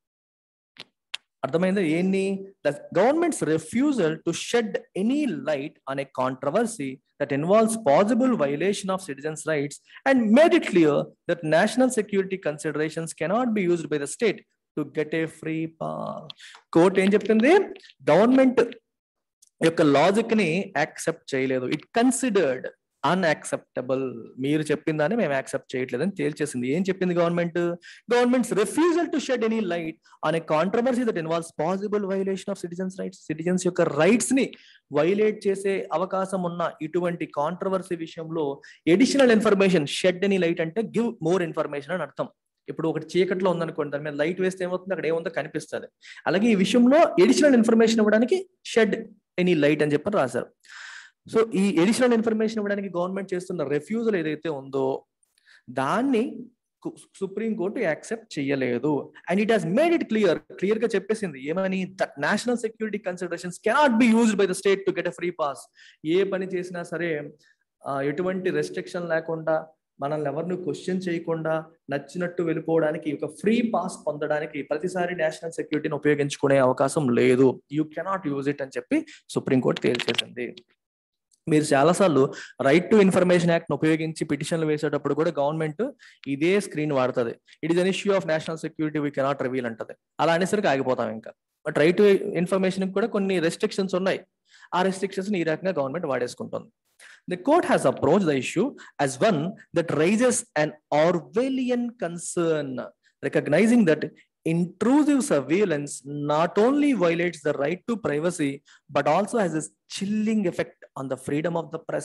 అర్థమైందా? ఏంటి? The government's refusal to shed any light on a controversy that involves possible violation of citizens' rights and made it clear that national security considerations cannot be used by the state to get a free pass. Court ఏం చెప్తుంది? Government యొక్క logic ని accept చేయలేదు. It considered unacceptable. మీరు చెప్పిన దాన్ని మేము accept చేయట్లేదని తేల్చేసింది. ఏం చెప్పింది government? Government's refusal to shed any light on a controversy that involves possible violation of citizens rights. Citizens యొక్క రైట్స్ ని వైలేట్ చేసే అవకాశం ఉన్న ఇటువంటి కాంట్రవర్సీ విషయంలో additional information, shed any light అంటే గివ్ మోర్ ఇన్ఫర్మేషన్ అని అర్థం. ఇప్పుడు ఒకటి చీకట్లో ఉందనుకోండి, దాని మీద లైట్ వేస్తే ఏమవుతుంది? అక్కడ ఏముందో కనిపిస్తుంది. అలాగే ఈ విషయంలో ఎడిషనల్ ఇన్ఫర్మేషన్ ఇవ్వడానికి షెడ్ ఎనీ లైట్ అని చెప్పి రాశారు. సో ఈ ఎడిషనల్ ఇన్ఫర్మేషన్ ఇవ్వడానికి గవర్నమెంట్ చేస్తున్న రిఫ్యూజల్ ఏదైతే ఉందో దాన్ని సుప్రీం కోర్టు యాక్సెప్ట్ చేయలేదు. And it has made it clear, clear గా చెప్పేసింది ఏమని? That national security considerations cannot be used by the state to get a free pass. ఏ పని చేసినా సరే ఎటువంటి రెస్ట్రిక్షన్ లేకుండా, మనల్ని ఎవరిని క్వశ్చన్ చేయకుండా నచ్చినట్టు వెళ్ళిపోవడానికి, ఒక ఫ్రీ పాస్ పొందడానికి ప్రతిసారి నేషనల్ సెక్యూరిటీని ఉపయోగించుకునే అవకాశం లేదు. యూ కెనాట్ యూజ్ ఇట్ అని చెప్పి సుప్రీంకోర్టు తేల్చేసింది. మీరు చాలాసార్లు రైట్ టు ఇన్ఫర్మేషన్ యాక్ట్ ఉపయోగించి పిటిషన్లు వేసేటప్పుడు కూడా గవర్నమెంట్ ఇదే స్క్రీన్ వాడుతుంది. It is an issue of national security we cannot reveal అంటది. అలా అనేసరికి ఆగిపోతాం ఇంకా. బట్ రైట్ టు ఇన్ఫర్మేషన్ కూడా కొన్ని రెస్ట్రిక్షన్స్ ఉన్నాయి. ఆ రెస్ట్రిక్షన్స్ ఈ రకంగా గవర్నమెంట్ వాడేసుకుంటుంది. The court has approached the issue as one that raises an Orwellian concern, recognizing that intrusive surveillance not only violates the right to privacy but also has a chilling effect on the freedom of the press.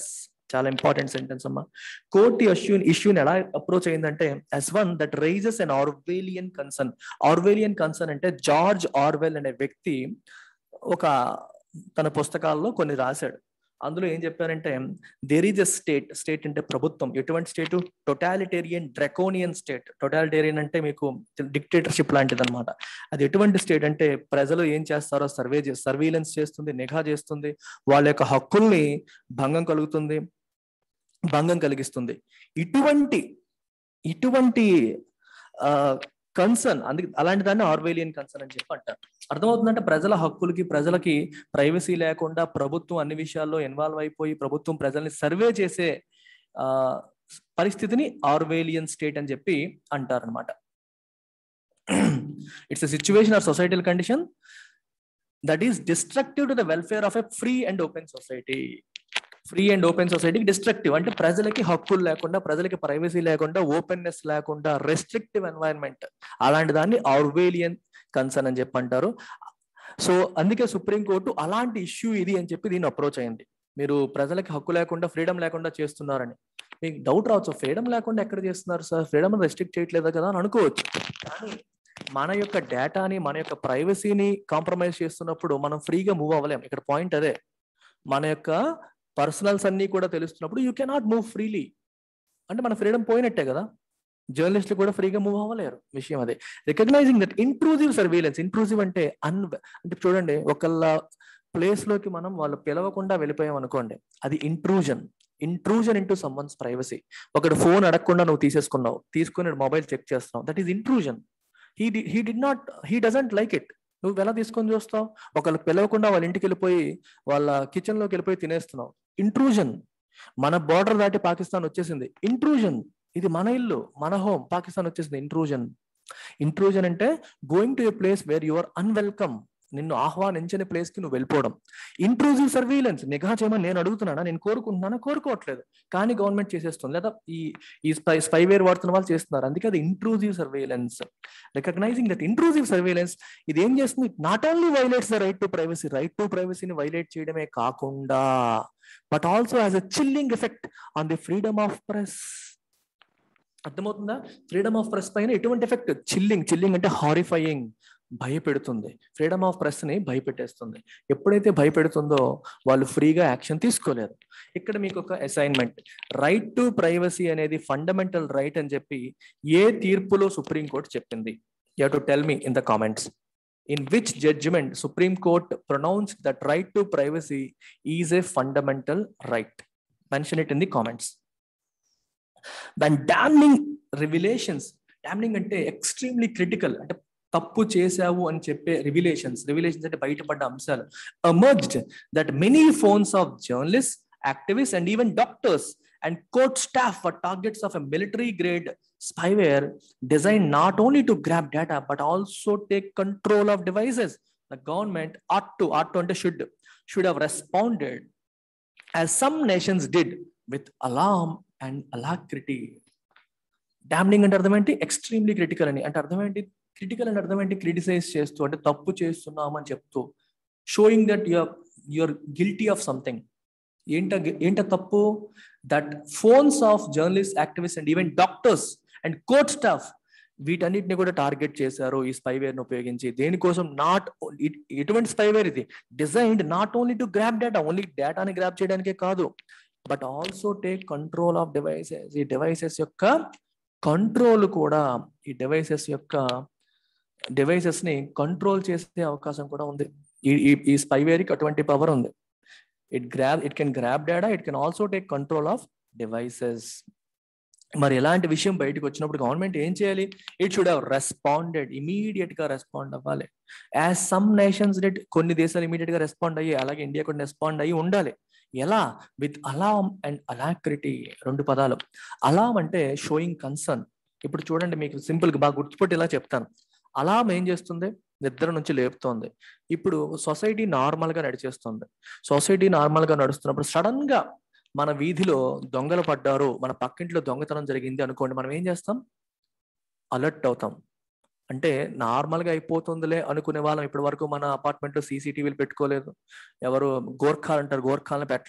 చాలా important sentence అమ్మా. Court issue ఇష్యూని ఎలా approach అయిందంటే as one that raises an Orwellian concern. Orwellian concern అంటే George Orwell అనే వ్యక్తి ఒక తన పుస్తకాల్లో కొన్ని రాశాడు. అందులో ఏం చెప్పారంటే there is a state. State అంటే ప్రభుత్వం. ఎటువంటి స్టేట్? టొటాలిటేరియన్ డ్రాకోనియన్ స్టేట్. టొటాలిటేరియన్ అంటే మీకు డిక్టేటర్షిప్ లాంటిది అనమాట. అది ఎటువంటి స్టేట్ అంటే ప్రజలు ఏం చేస్తారో సర్వే చేసి సర్వీలెన్స్ చేస్తుంది, నిఘా చేస్తుంది, వాళ్ళ యొక్క హక్కుల్ని భంగం కలుగుతుంది, భంగం కలిగిస్తుంది. ఇటువంటి ఇటువంటి ఆ కన్సర్న్, అందుకే అలాంటి దాన్ని ఆర్వేలియన్ కన్సర్న్ అని చెప్పి అంటారు. అర్థమవుతుందంటే ప్రజల హక్కులకి, ప్రజలకి ప్రైవసీ లేకుండా ప్రభుత్వం అన్ని విషయాల్లో ఇన్వాల్వ్ అయిపోయి ప్రభుత్వం ప్రజల్ని సర్వే చేసే ఆ పరిస్థితిని ఆర్వేలియన్ స్టేట్ అని చెప్పి అంటారు అనమాట. It's a situation or societal condition that is destructive to the welfare of a free and open society. Free and open సొసైటీకి డిస్ట్రక్టివ్ అంటే ప్రజలకి హక్కులు లేకుండా, ప్రజలకి ప్రైవసీ లేకుండా, ఓపెన్నెస్ లేకుండా, రెస్ట్రిక్టివ్ ఎన్వైరన్మెంట్, అలాంటి దాన్ని ఆర్వేలియన్ కన్సర్న్ అని చెప్పి అంటారు. సో అందుకే సుప్రీంకోర్టు అలాంటి ఇష్యూ ఇది అని చెప్పి దీన్ని అప్రోచ్ అయింది. మీరు ప్రజలకి హక్కు లేకుండా, ఫ్రీడమ్ లేకుండా చేస్తున్నారని. మీకు డౌట్ రావచ్చు, ఫ్రీడమ్ లేకుండా ఎక్కడ చేస్తున్నారు సార్, ఫ్రీడమ్ రెస్ట్రిక్ట్ చేయట్లేదు కదా అని అనుకోవచ్చు. కానీ మన యొక్క డేటాని, మన యొక్క ప్రైవసీని కాంప్రమైజ్ చేస్తున్నప్పుడు మనం ఫ్రీగా మూవ్ అవ్వలేం. ఇక్కడ పాయింట్ అదే. మన యొక్క పర్సనల్స్ అన్ని కూడా తెలుస్తున్నప్పుడు యూ కెనాట్ మూవ్ ఫ్రీలీ. అంటే మన ఫ్రీడమ్ పోయినట్టే కదా. జర్నలిస్టులు కూడా ఫ్రీగా మూవ్ అవ్వలేరు. విషయం అదే. Recognising that intrusive surveillance. Intrusive అంటే అన్ అంటే చూడండి, ఒకళ్ళ ప్లేస్ లోకి మనం వాళ్ళు పిలవకుండా వెళ్ళిపోయాం అనుకోండి, అది intrusion. Intrusion into someone's privacy. ఒకటి ఫోన్ అడగకుండా నువ్వు తీసేసుకున్నావు, తీసుకుని మొబైల్ చెక్ చేస్తున్నావు, that is intrusion. He he did not he doesn't like it. నువ్వు ఎలా తీసుకొని చూస్తావు? ఒకళ్ళు పిలవకుండా వాళ్ళ ఇంటికి వెళ్ళిపోయి వాళ్ళ కిచెన్ లోకి వెళ్ళిపోయి తినేస్తున్నావు, ఇంట్రూజన్. మన బార్డర్ దాటి పాకిస్తాన్ వచ్చేసింది, ఇంట్రూజన్. ఇది మన ఇల్లు, మన హోమ్, పాకిస్తాన్ వచ్చేసింది, ఇంట్రూజన్. ఇంట్రూజన్ అంటే going to a place where you are unwelcome. నిన్ను ఆహ్వానించని ప్లేస్ కి నువ్వు వెళ్ళిపోవడం. Intrusive surveillance. నిఘా చేయమని నేను అడుగుతున్నానా, నేను కోరుకుంటున్నానా? కోరుకోవట్లేదు, కానీ గవర్నమెంట్ చేసేస్తుంది, లేదా ఈ ఈ స్పై స్పైవేర్ వాడుతున్న వాళ్ళు చేస్తున్నారు. అందుకే అది intrusive surveillance. Recognizing that intrusive surveillance ఇది ఏం చేస్తుంది? Not only violates the right to privacy. Right to ప్రైవసీని వైలేట్ చేయడమే కాకుండా but also has a chilling effect on the freedom of press. అర్థమవుతుందా? ఫ్రీడమ్ ఆఫ్ ప్రెస్ పైన ఎటువంటి ఎఫెక్ట్? చిల్లింగ్. చిల్లింగ్ అంటే హారిఫైయింగ్, భయపెడుతుంది. ఫ్రీడమ్ ఆఫ్ ప్రెస్ ని భయపెట్టేస్తుంది. ఎప్పుడైతే భయపెడుతుందో వాళ్ళు ఫ్రీగా యాక్షన్ తీసుకోలేరు. ఇక్కడ మీకు ఒక అసైన్మెంట్. రైట్ టు ప్రైవసీ అనేది ఫండమెంటల్ రైట్ అని చెప్పి ఏ తీర్పులో సుప్రీంకోర్టు చెప్పింది? You have to tell me in the comments. In which judgment Supreme Court pronounced that right to privacy is a fundamental right? Mention it in the comments. Then damning revelations. Damning అంటే extremely critical, అంటే తప్పు చేశావు అని చెప్పే revelations. Revelations అంటే బయటపడ్డ అంశాలు. Emerged that many phones of journalists, activists and even doctors and court staff were targets of a military grade spyware designed not only to grab data but also take control of devices. The government ought to, ought to should, should have responded as some nations did with alarm and alacrity. Damning అంటే అర్థం ఏంటి? Extremely critical అని. అంటే అర్థం ఏంటి? Critical అంటే అర్థం ఏంటి? క్రిటిసైజ్ చేస్తూ, అంటే తప్పు చేస్తున్నామని చెప్తూ, showing that you're you're guilty of something. ఏంట ఏంట తప్పు? That phones of journalist, activist and even doctors and court staff, వీటన్నిటిని కూడా టార్గెట్ చేశారు ఈ స్పైవేర్ ను ఉపయోగించి. దేనికోసం? నాట్ ఎటువంటి స్పైవేర్ ఇది? Designed not only to grab data, only డేటాని గ్రాబ్ చేయడానికే కాదు, but also take control of devices. ఈ డివైసెస్ యొక్క కంట్రోల్ కూడా, ఈ డివైసెస్ యొక్క డివైసెస్ ని కంట్రోల్ చేసే అవకాశం కూడా ఉంది. ఈ ఈ స్పైవేర్ కి అటువంటి పవర్ ఉంది. It grab it can grab data, it can also take control of devices. మరి ఎలాంటి విషయం బయటకు వచ్చినప్పుడు గవర్నమెంట్ ఏం చేయాలి? It should have responded. Immediate గా రెస్పాండ్ అవ్వాలి. As some nations did. కొన్ని దేశాలు ఇమీడియట్ గా రెస్పాండ్ అయ్యి, అలాగే ఇండియా కూడా రెస్పాండ్ అయ్యి ఉండాలి. ఎలా? With alarm and alacrity. రెండు పదాలు. అలామ్ అంటే షోయింగ్ కన్సర్న్. ఇప్పుడు చూడండి, మీకు సింపుల్ గా బాగా గుర్తుపెట్టి ఇలా చెప్తాను. అలామ్ ఏం చేస్తుంది? నిద్ర నుంచి లేపుతోంది. ఇప్పుడు సొసైటీ నార్మల్ గా నడిచేస్తుంది. సొసైటీ నార్మల్ గా నడుస్తున్నప్పుడు సడన్ గా మన వీధిలో దొంగలు పడ్డారు, మన పక్కింట్లో దొంగతనం జరిగింది అనుకోండి, మనం ఏం చేస్తాం? అలర్ట్ అవుతాం. అంటే నార్మల్ గా అయిపోతుందిలే అనుకునే వాళ్ళం. ఇప్పటి వరకు మన అపార్ట్మెంట్ లో సీసీటీవీలు పెట్టుకోలేదు, ఎవరు గోర్ఖాలు అంటారు, గోర్ఖాలను పెట్టలేదు.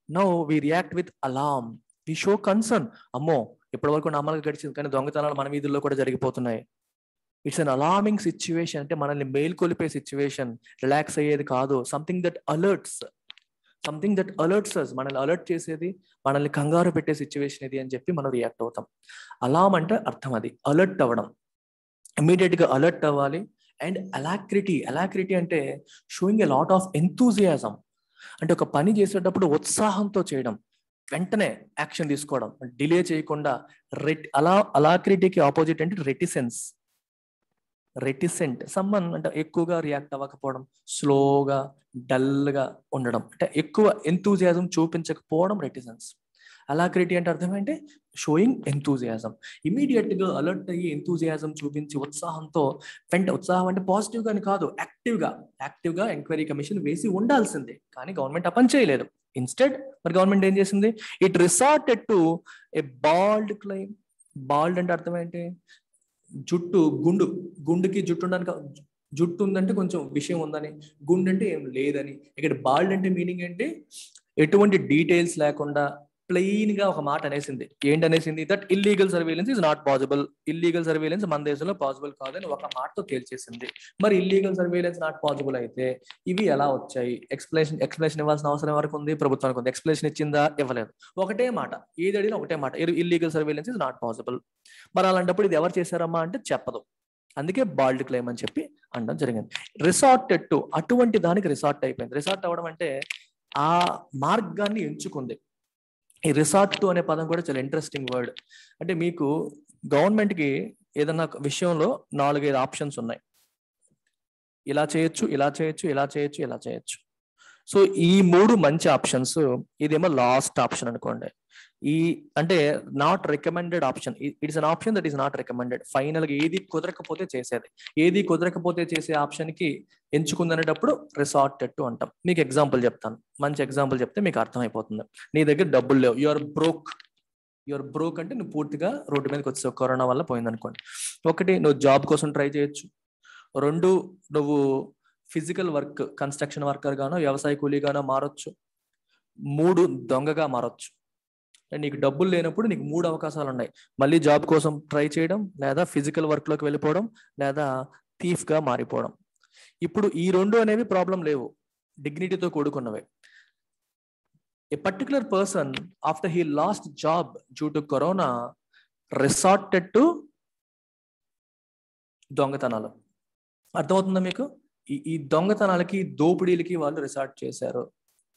Now we react with alarm, we show concern. అమ్మో ఇప్పటి వరకు నార్మల్గా గడిచింది కానీ దొంగతనాలు మన వీధుల్లో కూడా జరిగిపోతున్నాయి. ఇట్స్ అన్ అలార్మింగ్ సిచ్యువేషన్, అంటే మనల్ని మేల్కొలిపే సిచ్యువేషన్, రిలాక్స్ అయ్యేది కాదు. Something that alerts something that alerts us, మనల్ని అలర్ట్ చేసేది, మనల్ని కంగారు పెట్టే సిచ్యువేషన్ ఇది అని చెప్పి మనం రియాక్ట్ అవుతాం. అలామ్ అంటే అర్థం అది, అలర్ట్ అవ్వడం, ఇమీడియట్ గా అలర్ట్ అవ్వాలి. అండ్ అలాక్రిటీ, అలాక్రిటీ అంటే showing a lot of enthusiasm, అంటే ఒక పని చేసేటప్పుడు ఉత్సాహంతో చేయడం, వెంటనే యాక్షన్ తీసుకోవడం, డిలే చేయకుండా. రెట్ అలా అలాక్రిటీకి ఆపోజిట్ అంటే రెటిసెన్స్, రెటిసెంట్ సమ్మన్ అంటే ఎక్కువగా రియాక్ట్ అవ్వకపోవడం, స్లోగా డల్గా ఉండడం, అంటే ఎక్కువ ఎంతూజియాజం చూపించకపోవడం రెటిసెన్స్. అలాక్రిటీ అంటే అర్థం ఏంటి? షోయింగ్ ఎంతూజియాజం, ఇమీడియట్ గా అలర్ట్ అయ్యి ఎంతూజియాజం చూపించి ఉత్సాహంతో వెంట, ఉత్సాహం అంటే పాజిటివ్ గాని కాదు, యాక్టివ్ గా యాక్టివ్ గా ఎంక్వైరీ కమిషన్ వేసి ఉండాల్సిందే, కానీ గవర్నమెంట్ ఆ పని చేయలేదు. ఇన్స్టెడ్ మరి గవర్నమెంట్ ఏం చేసింది? It resorted to a bald claim. Bald అంటే అర్థం ఏంటి? జుట్టు, గుండు, గుండుకి జుట్టు ఉండడానికి, జుట్టు ఉందంటే కొంచెం విషయం ఉందని, గుండు అంటే ఏం లేదని. ఇక్కడ బాల్డ్ అంటే మీనింగ్ ఏంటి? ఎటువంటి డీటెయిల్స్ లేకుండా ప్లెయిన్ గా ఒక మాట అనేసింది. ఏంటి అనేసింది? That illegal surveillance is not possible, illegal surveillance మన దేశంలో పాసిబుల్ కాదని ఒక మాటతో తేల్చేసింది. మరి ఇల్లీగల్ సర్వేలెన్స్ నాట్ పాసిబుల్ అయితే ఇవి ఎలా వచ్చాయి? ఎక్స్ప్లెనేషన్ ఎక్స్ప్లెనేషన్ ఇవ్వాల్సిన అవసరం వరకు ఉంది, ప్రభుత్వానికి ఉంది. ఎక్స్ప్లెనేషన్ ఇచ్చిందా? ఇవ్వలేదు. ఒకటే మాట, ఏది అడిగినా ఒకటే మాట, illegal surveillance is not possible. మరి అలాంటప్పుడు ఇది ఎవరు చేశారమ్మా అంటే చెప్పదు. అందుకే బాల్డ్ క్లెయిమ్ అని చెప్పి అనడం జరిగింది. రిసార్టెడ్ టు, అటువంటి దానికి రిసార్ట్ అయిపోయింది. రిసార్ట్ అవ్వడం అంటే ఆ మార్గాన్ని ఎంచుకుంది. ఈ రిసార్ట్ టు అనే పదం కూడా చాలా ఇంట్రెస్టింగ్ వర్డ్. అంటే మీకు గవర్నమెంట్కి ఏదన్నా విషయంలో నాలుగైదు ఆప్షన్స్ ఉన్నాయి. ఇలా చేయొచ్చు, ఇలా చేయొచ్చు, ఇలా చేయొచ్చు, ఇలా చేయొచ్చు. సో ఈ మూడు మంచి ఆప్షన్స్, ఇదేమో లాస్ట్ ఆప్షన్ అనుకోండి. ఈ అంటే not recommended option, it's an option that is not recommended. Final గా ఏది కుదరకపోతే చేసేది, ఏది కుదరకపోతే చేసే ఆప్షన్ కి ఎంచుకుందనేటప్పుడు రిసార్టెడ్ టు అంటాం. మీకు ఎగ్జాంపుల్ చెప్తాను, మంచి ఎగ్జాంపుల్ చెప్తే మీకు అర్థమైపోతుంది. నీ దగ్గర డబ్బులు లేవు, యువర్ బ్రోక్. యువర్ బ్రోక్ అంటే నువ్వు పూర్తిగా రోడ్డు మీదకి వచ్చావు, కరోనా వల్ల పోయింది అనుకోండి. ఒకటి, నువ్వు జాబ్ కోసం ట్రై చేయొచ్చు. రెండు, నువ్వు ఫిజికల్ వర్క్, కన్స్ట్రక్షన్ వర్కర్ గానో వ్యవసాయ కూలీగానో మారొచ్చు. మూడు, దొంగగా మారొచ్చు. నీకు డబ్బులు లేనప్పుడు నీకు మూడు అవకాశాలు ఉన్నాయి. మళ్ళీ జాబ్ కోసం ట్రై చేయడం, లేదా ఫిజికల్ వర్క్ లోకి వెళ్ళిపోవడం, లేదా థీఫ్ గా మారిపోవడం. ఇప్పుడు ఈ రెండు అనేవి ప్రాబ్లం లేవు, డిగ్నిటీతో కూడుకున్నవే. A particular person after he lost job due to corona resorted to దొంగతనాలు. అర్థమవుతుందా మీకు? ఈ ఈ దొంగతనాలకి, దోపిడీలకి వాళ్ళు రిసార్ట్ చేశారు.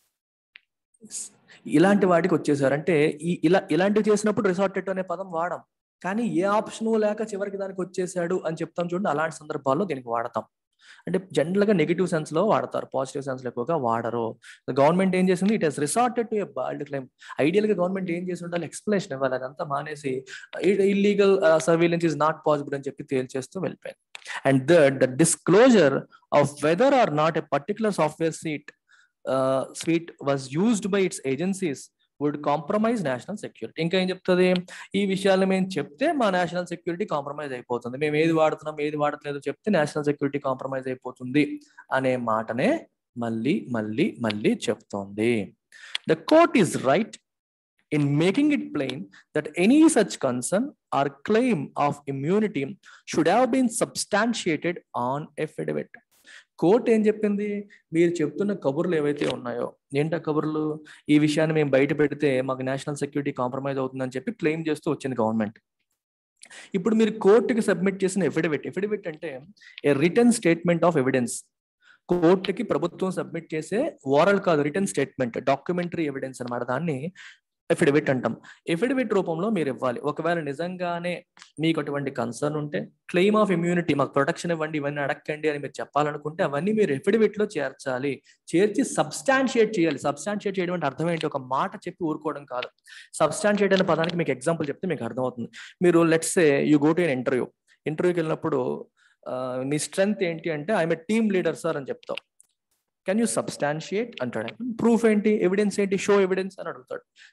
ఇలాంటి వాటికి వచ్చేసారు. అంటే ఈ ఇలా ఇలాంటివి చేసినప్పుడు రిసార్టెడ్ అనే పదం వాడడం, కానీ ఏ ఆప్షన్ లేక చివరికి దానికి వచ్చేసాడు అని చెప్తాం చూడండి, అలాంటి సందర్భాల్లో దీనికి వాడతాం. అంటే జనరల్ గా నెగిటివ్ సెన్స్ లో వాడతారు, పాజిటివ్ సెన్స్ లో ఎక్కువగా వాడరు. గవర్నమెంట్ ఏం చేసింది? It has resorted to a bald claim. Ideal గా గవర్నమెంట్ ఏం చేసి ఉండాలి? ఎక్స్ప్లెనేషన్ ఇవ్వాలి. అదంతా మానేసి illegal surveillance is not possible అని చెప్పి తేల్చేస్తూ వెళ్ళిపోయింది. And the the disclosure of whether or not a particular software suite Uh, suite was used by its agencies would compromise national security. ఇంకా ఏం చెప్తుంది? ఈ విషయాలు మేము చెప్తే మా నేషనల్ సెక్యూరిటీ కాంప్రమైజ్ అయిపోతుంది, మేము ఏది వాడుతున్నాం ఏది వాడట్లేదు చెప్తే నేషనల్ సెక్యూరిటీ కాంప్రమైజ్ అయిపోతుంది అనే మాటనే మళ్ళీ మళ్ళీ మళ్ళీ చెప్తోంది. The court is right in making it plain that any such concern or claim of immunity should have been substantiated on affidavit. Court ఏం చెప్పింది? మీరు చెప్తున్న కబుర్లు ఏవైతే ఉన్నాయో, ఏంటా కబుర్లు? ఈ విషయాన్ని మేము బయట పెడితే మాకు నేషనల్ సెక్యూరిటీ కాంప్రమైజ్ అవుతుందని చెప్పి క్లెయిమ్ చేస్తూ వచ్చింది గవర్నమెంట్. ఇప్పుడు మీరు కోర్టుకి సబ్మిట్ చేసిన ఎఫిడవిట్, ఎఫిడవిట్ అంటే a return statement of evidence. కోర్టుకి ప్రభుత్వం సబ్మిట్ చేసే ఓరల్ కాదు, రిటర్న్ స్టేట్మెంట్, డాక్యుమెంటరీ ఎవిడెన్స్ అనమాట. దాన్ని ఎఫిడవిట్ అంటాం. ఎఫిడవిట్ రూపంలో మీరు ఇవ్వాలి. ఒకవేళ నిజంగానే మీకు అటువంటి కన్సర్న్ ఉంటే, క్లెయిమ్ ఆఫ్ ఇమ్యూనిటీ, మాకు ప్రొటెక్షన్ ఇవ్వండి, ఇవన్నీ అడగండి అని మీరు చెప్పాలనుకుంటే అవన్నీ మీరు ఎఫిడవిట్ లో చేర్చాలి. చేర్చి సబ్స్టాన్షియేట్ చేయాలి. సబ్స్టాన్షియేట్ చేయడం అంటే అర్థం ఏంటి? ఒక మాట చెప్పి ఊరుకోవడం కాదు. సబ్స్టాన్షియేట్ అనే పదానికి మీకు ఎగ్జాంపుల్ చెప్తే మీకు అర్థమవుతుంది. మీరు let's say you go to an interview. ఇంటర్వ్యూకి వెళ్ళినప్పుడు నీ స్ట్రెంగ్త్ ఏంటి అంటే I'm a team leader sir అని చెప్తావు. కెన్ యూ సబ్స్టాన్షియేట్ అంటాడు. ప్రూఫ్ ఏంటి? ఎవిడెన్స్ ఏంటి? షో ఎవిడెన్స్ అని అడుగుతాడు.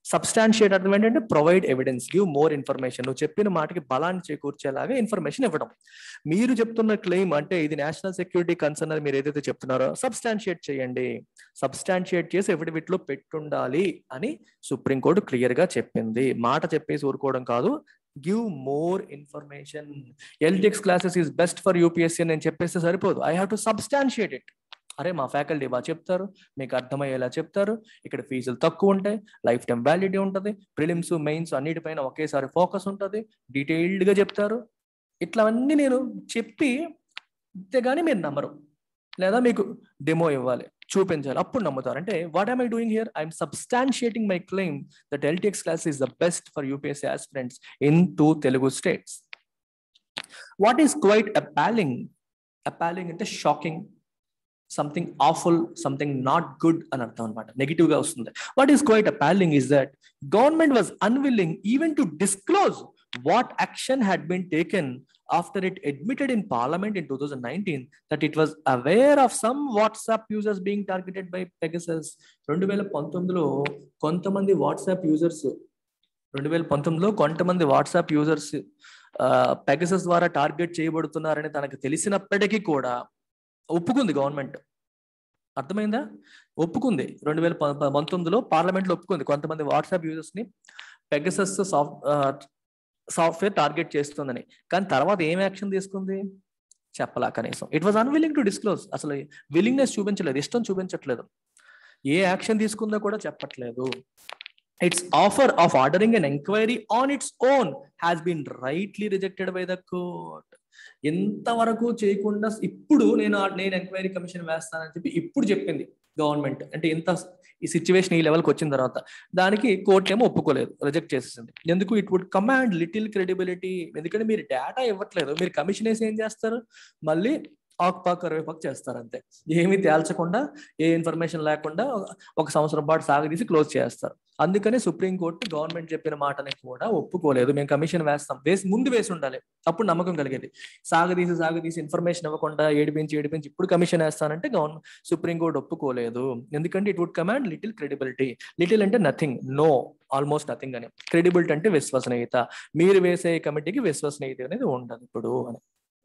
సబ్స్టాన్షియేట్ అర్థం ఏంటంటే provide evidence, give more information. నువ్వు చెప్పిన మాటకి బలాన్ని చేకూర్చేలాగా ఇన్ఫర్మేషన్ ఇవ్వడం. మీరు చెప్తున్న క్లెయిమ్ అంటే ఇది నేషనల్ సెక్యూరిటీ కన్సర్న్ అని మీరు ఏదైతే చెప్తున్నారో సబ్స్టాన్షియేట్ చేయండి. సబ్స్టాన్షియేట్ చేసి ఎఫిడవిట్ లో పెట్టుండాలి అని సుప్రీంకోర్టు క్లియర్ గా చెప్పింది. మాట చెప్పేసి ఊరుకోవడం కాదు, give more information. LTX classes is best for UPSC అని నేను చెప్పేస్తే సరిపోదు, I have to substantiate it. అరే మా ఫ్యాకల్టీ బాగా చెప్తారు, మీకు అర్థమయ్యేలా చెప్తారు, ఇక్కడ ఫీజులు తక్కువ ఉంటాయి, లైఫ్ టైం వ్యాలిడిటీ ఉంటుంది, ప్రిలిమ్స్ మెయిన్స్ అన్నిటిపైన ఒకేసారి ఫోకస్ ఉంటుంది, డీటెయిల్డ్గా చెప్తారు. ఇట్లవన్నీ నేను చెప్పి అంతేగాని మీరు నమ్మరు, లేదా మీకు డెమో ఇవ్వాలి, చూపించాలి, అప్పుడు నమ్ముతారు. అంటే what I'm I doing here? I'm substantiating my claim that LTX class is the best for UPSC aspirants in two Telugu states. What is quite appalling? Appalling అంటే shocking, something awful, something not good అని అర్థం అనమాట, negative గా వస్తుంది. What is quite appalling is that government was unwilling even to disclose what action had been taken after it admitted in parliament in two thousand nineteen that it was aware of some WhatsApp users being targeted by Pegasus. రెండు వేల పంతొమ్మిదిలో కొంతమంది WhatsApp users రెండు వేల పంతొమ్మిదిలో కొంతమంది WhatsApp users Pegasus ద్వారా target చేయబడుతున్నారని తనకు తెలిసినప్పటికీ కూడా ఒప్పుకుంది గవర్నమెంట్. అర్థమైందా? ఒప్పుకుంది. రెండు వేల పంతొమ్మిదిలో పార్లమెంట్లో ఒప్పుకుంది కొంతమంది వాట్సాప్ యూజర్స్ ని పెగసస్ సాఫ్ట్ సాఫ్ట్వేర్ టార్గెట్ చేస్తుందని. కానీ తర్వాత ఏం యాక్షన్ తీసుకుంది చెప్పలా కనీసం. It was unwilling to disclose. అసలు విల్లింగ్నెస్ చూపించలేదు, ఇష్టం చూపించట్లేదు, ఏ యాక్షన్ తీసుకుందో కూడా చెప్పట్లేదు. Its offer of ordering an inquiry on its own has been rightly rejected by the court. ఎంతవరకు చేయకుండా ఇప్పుడు నేను నేను ఎంక్వైరీ కమిషన్ వేస్తానని చెప్పి ఇప్పుడు చెప్పింది గవర్నమెంట్. అంటే ఎంత ఈ సిచ్యువేషన్ ఈ లెవెల్కి వచ్చిన తర్వాత దానికి కోర్టు ఏమో ఒప్పుకోలేదు, రిజెక్ట్ చేసేసింది. ఎందుకు? It would command little credibility. ఎందుకంటే మీరు డేటా ఇవ్వట్లేదు, మీరు కమిషన్ వేసి ఏం చేస్తారు? మళ్ళీ ఆకుపాకు కరివేపాకు చేస్తారు అంతే, ఏమీ తేల్చకుండా, ఏ ఇన్ఫర్మేషన్ లేకుండా ఒక సంవత్సరం పాటు సాగదీసి క్లోజ్ చేస్తారు. అందుకని సుప్రీంకోర్టు గవర్నమెంట్ చెప్పిన మాటని కూడా ఒప్పుకోలేదు. మేము కమిషన్ వేస్తాం, వేసి ముందు వేసి ఉండాలి, అప్పుడు నమ్మకం కలిగేది. సాగదీసి సాగదీసి ఇన్ఫర్మేషన్ ఇవ్వకుండా ఏడిపించి ఏడిపించి ఇప్పుడు కమిషన్ వేస్తానంటే గవర్నమెంట్ సుప్రీంకోర్టు ఒప్పుకోలేదు. ఎందుకంటే it would command little credibility. Little అంటే నథింగ్, నో, ఆల్మోస్ట్ నథింగ్ అని. క్రెడిబిలిటీ అంటే విశ్వసనీయత. మీరు వేసే కమిటీకి విశ్వసనీయత అనేది ఉండదు ఇప్పుడు అని.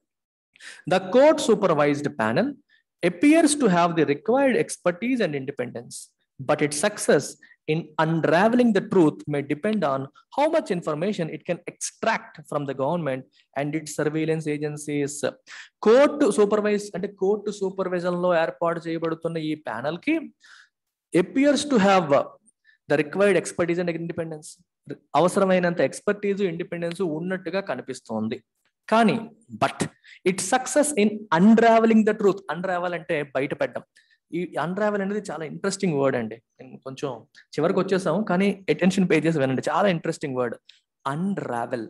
The court supervised panel appears to have the required expertise and independence, but its success in unraveling the truth may depend on how much information it can extract from the government and its surveillance agencies. Court supervise అంటే court supervision లో ఏర్పాటు చేయబడుతున్న ఈ panel కి appears to have the required expertise and independence. అవసరమైనంత expertise, independence ఉన్నట్టుగా కనిపిస్తోంది. కానీ but it success in unravelling the truth. Unravel అంటే బయట పెట్టడం. ఈ అన్రావెల్ అనేది చాలా ఇంట్రెస్టింగ్ వర్డ్ అండి. కొంచెం చివరికి వచ్చేసాము కానీ అటెన్షన్ పే చేసి వినండి, చాలా interesting word. Unravel,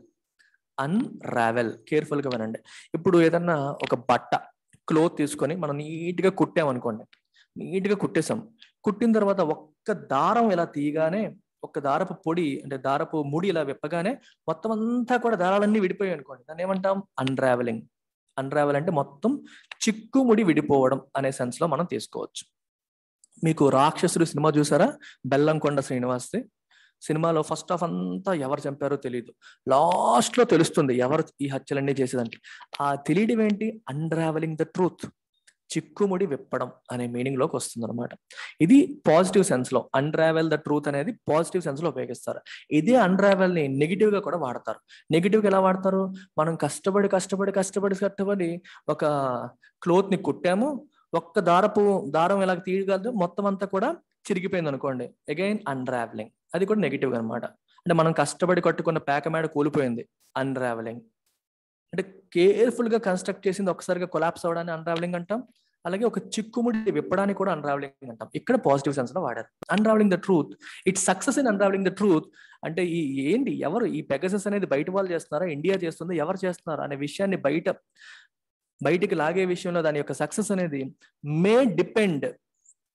unravel careful గా వినండి. ఇప్పుడు ఏదన్నా ఒక బట్ట, క్లోత్ తీసుకొని మనం నీట్ గా కుట్టామనుకోండి, నీట్ గా కుట్టేసాం. కుట్టిన తర్వాత ఒక్క దారం ఇలా తీయగానే, ఒక దారపు పొడి అంటే దారపు ముడి ఇలా విప్పగానే మొత్తం అంతా కూడా దారాలన్నీ విడిపోయాయి అనుకోండి, దాన్ని ఏమంటాం? అన్రావెలింగ్. అన్రావెల్ అంటే మొత్తం చిక్కుముడి విడిపోవడం అనే సెన్స్ లో మనం తీసుకోవచ్చు. మీకు రాక్షసుడు సినిమా చూసారా? బెల్లంకొండ శ్రీనివాస్ది. సినిమాలో ఫస్ట్ హాఫ్ అంతా ఎవరు చంపారో తెలియదు, లాస్ట్ లో తెలుస్తుంది ఎవరు ఈ హత్యలన్నీ చేసేదంటే. ఆ తెలియడం ఏంటి? అన్రావెలింగ్ ద ట్రూత్, చిక్కుముడి విప్పడం అనే మీనింగ్ లోకి వస్తుంది అనమాట. ఇది పాజిటివ్ సెన్స్ లో అన్రావెల్ ద ట్రూత్ అనేది పాజిటివ్ సెన్స్ లో ఉపయోగిస్తారు. ఇదే అన్రావెల్ ని నెగిటివ్ గా కూడా వాడతారు. నెగిటివ్ గా ఎలా వాడతారు? మనం కష్టపడి కష్టపడి కష్టపడి కష్టపడి ఒక క్లోత్ ని కుట్టాము, ఒక్క దారపు దారం ఇలా తీయగలదు, మొత్తం అంతా కూడా చిరిగిపోయింది అనుకోండి, అగైన్ అన్రావెలింగ్. అది కూడా నెగిటివ్ అనమాట. అంటే మనం కష్టపడి కట్టుకున్న పేక మేడ కూలిపోయింది, అన్రావెలింగ్. అంటే కేర్ఫుల్ గా కన్స్ట్రక్ట్ చేసింది ఒకసారిగా కొలాప్స్ అవడాన్ని అన్రావెలింగ్ అంటాం. అలాగే ఒక చిక్కుముడి విప్పడానికి కూడా అన్రావెలింగ్ అంటాం. ఇక్కడ పాజిటివ్ సెన్స్ లో వాడారు. Unravelling the truth, it's success in unravelling the truth అంటే ఈ ఏంటి, ఎవరు ఈ పెగసస్ అనేది బయట వాళ్ళు చేస్తున్నారా, ఇండియా చేస్తుందా, ఎవరు చేస్తున్నారు అనే విషయాన్ని బయట బయటికి లాగే విషయంలో దాని యొక్క సక్సెస్ అనేది may depend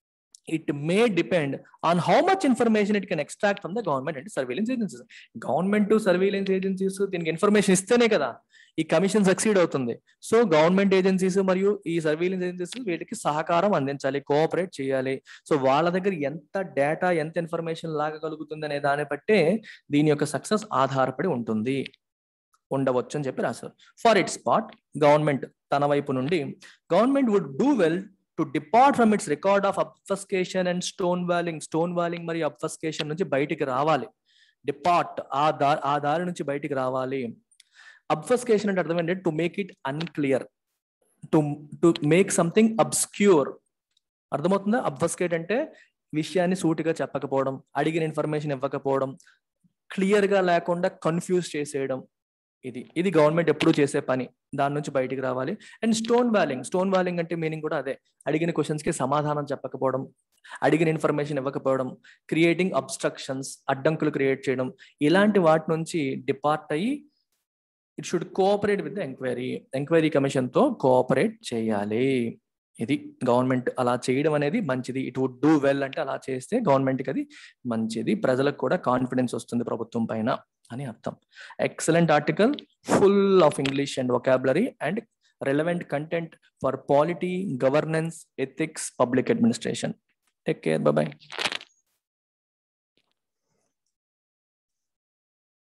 it may depend on how much information it can extract from the government and surveillance agencies. Government to surveillance agencies దీనికి ఇన్ఫర్మేషన్ ఇస్తేనే కదా ఈ కమిషన్ సక్సీడ్ అవుతుంది. సో గవర్నమెంట్ ఏజెన్సీస్ మరియు ఈ సర్వేలెన్స్ ఏజెన్సీస్ వీటికి సహకారం అందించాలి, కోఆపరేట్ చేయాలి. సో వాళ్ళ దగ్గర ఎంత డేటా, ఎంత ఇన్ఫర్మేషన్ లాగగలుగుతుంది అనే దాన్ని బట్టే దీని యొక్క సక్సెస్ ఆధారపడి ఉంటుంది, ఉండవచ్చు అని చెప్పి రాశారు. ఫర్ ఇట్స్ పార్ట్, గవర్నమెంట్ తన వైపు నుండి government would do well to depart from its record of obfuscation and stonewalling. Stonewalling మరియు అబ్ఫస్కేషన్ నుంచి బయటికి రావాలి. డిపార్ట్ ఆ దారి ఆ దారి నుంచి బయటికి రావాలి. అబ్ఫస్కేషన్ అంటే అర్థం ఏంటంటే to make it unclear, to to make something obscure. అర్థమవుతుందా? అబ్ఫస్కేట్ అంటే విషయాన్ని సూటిగా చెప్పకపోవడం, అడిగిన ఇన్ఫర్మేషన్ ఇవ్వకపోవడం, క్లియర్ గా లేకుండా కన్ఫ్యూజ్ చేసేయడం. ఇది ఇది గవర్నమెంట్ ఎప్పుడు చేసే పని. దాని నుంచి బయటికి రావాలి. And stonewalling, stonewalling అంటే మీనింగ్ కూడా అదే. అడిగిన క్వశ్చన్స్ కి సమాధానం చెప్పకపోవడం, అడిగిన ఇన్ఫర్మేషన్ ఇవ్వకపోవడం, క్రియేటింగ్ అబ్స్ట్రక్షన్స్, అడ్డంకులు క్రియేట్ చేయడం, ఇలాంటి వాటి నుంచి డిపార్ట్ అయ్యి it should cooperate with the enquiry. Enquiry commission తో కోఆపరేట్ చేయాలి. ఇది గవర్నమెంట్ అలా చేయడం అనేది మంచిది. ఇట్ వుడ్ డూ వెల్ అంటే అలా చేస్తే గవర్నమెంట్కి అది మంచిది, ప్రజలకు కూడా కాన్ఫిడెన్స్ వస్తుంది ప్రభుత్వం పైన అని అర్థం. Excellent article, full of English and vocabulary and relevant content for polity, governance, ethics, public administration. Take care. Bye bye.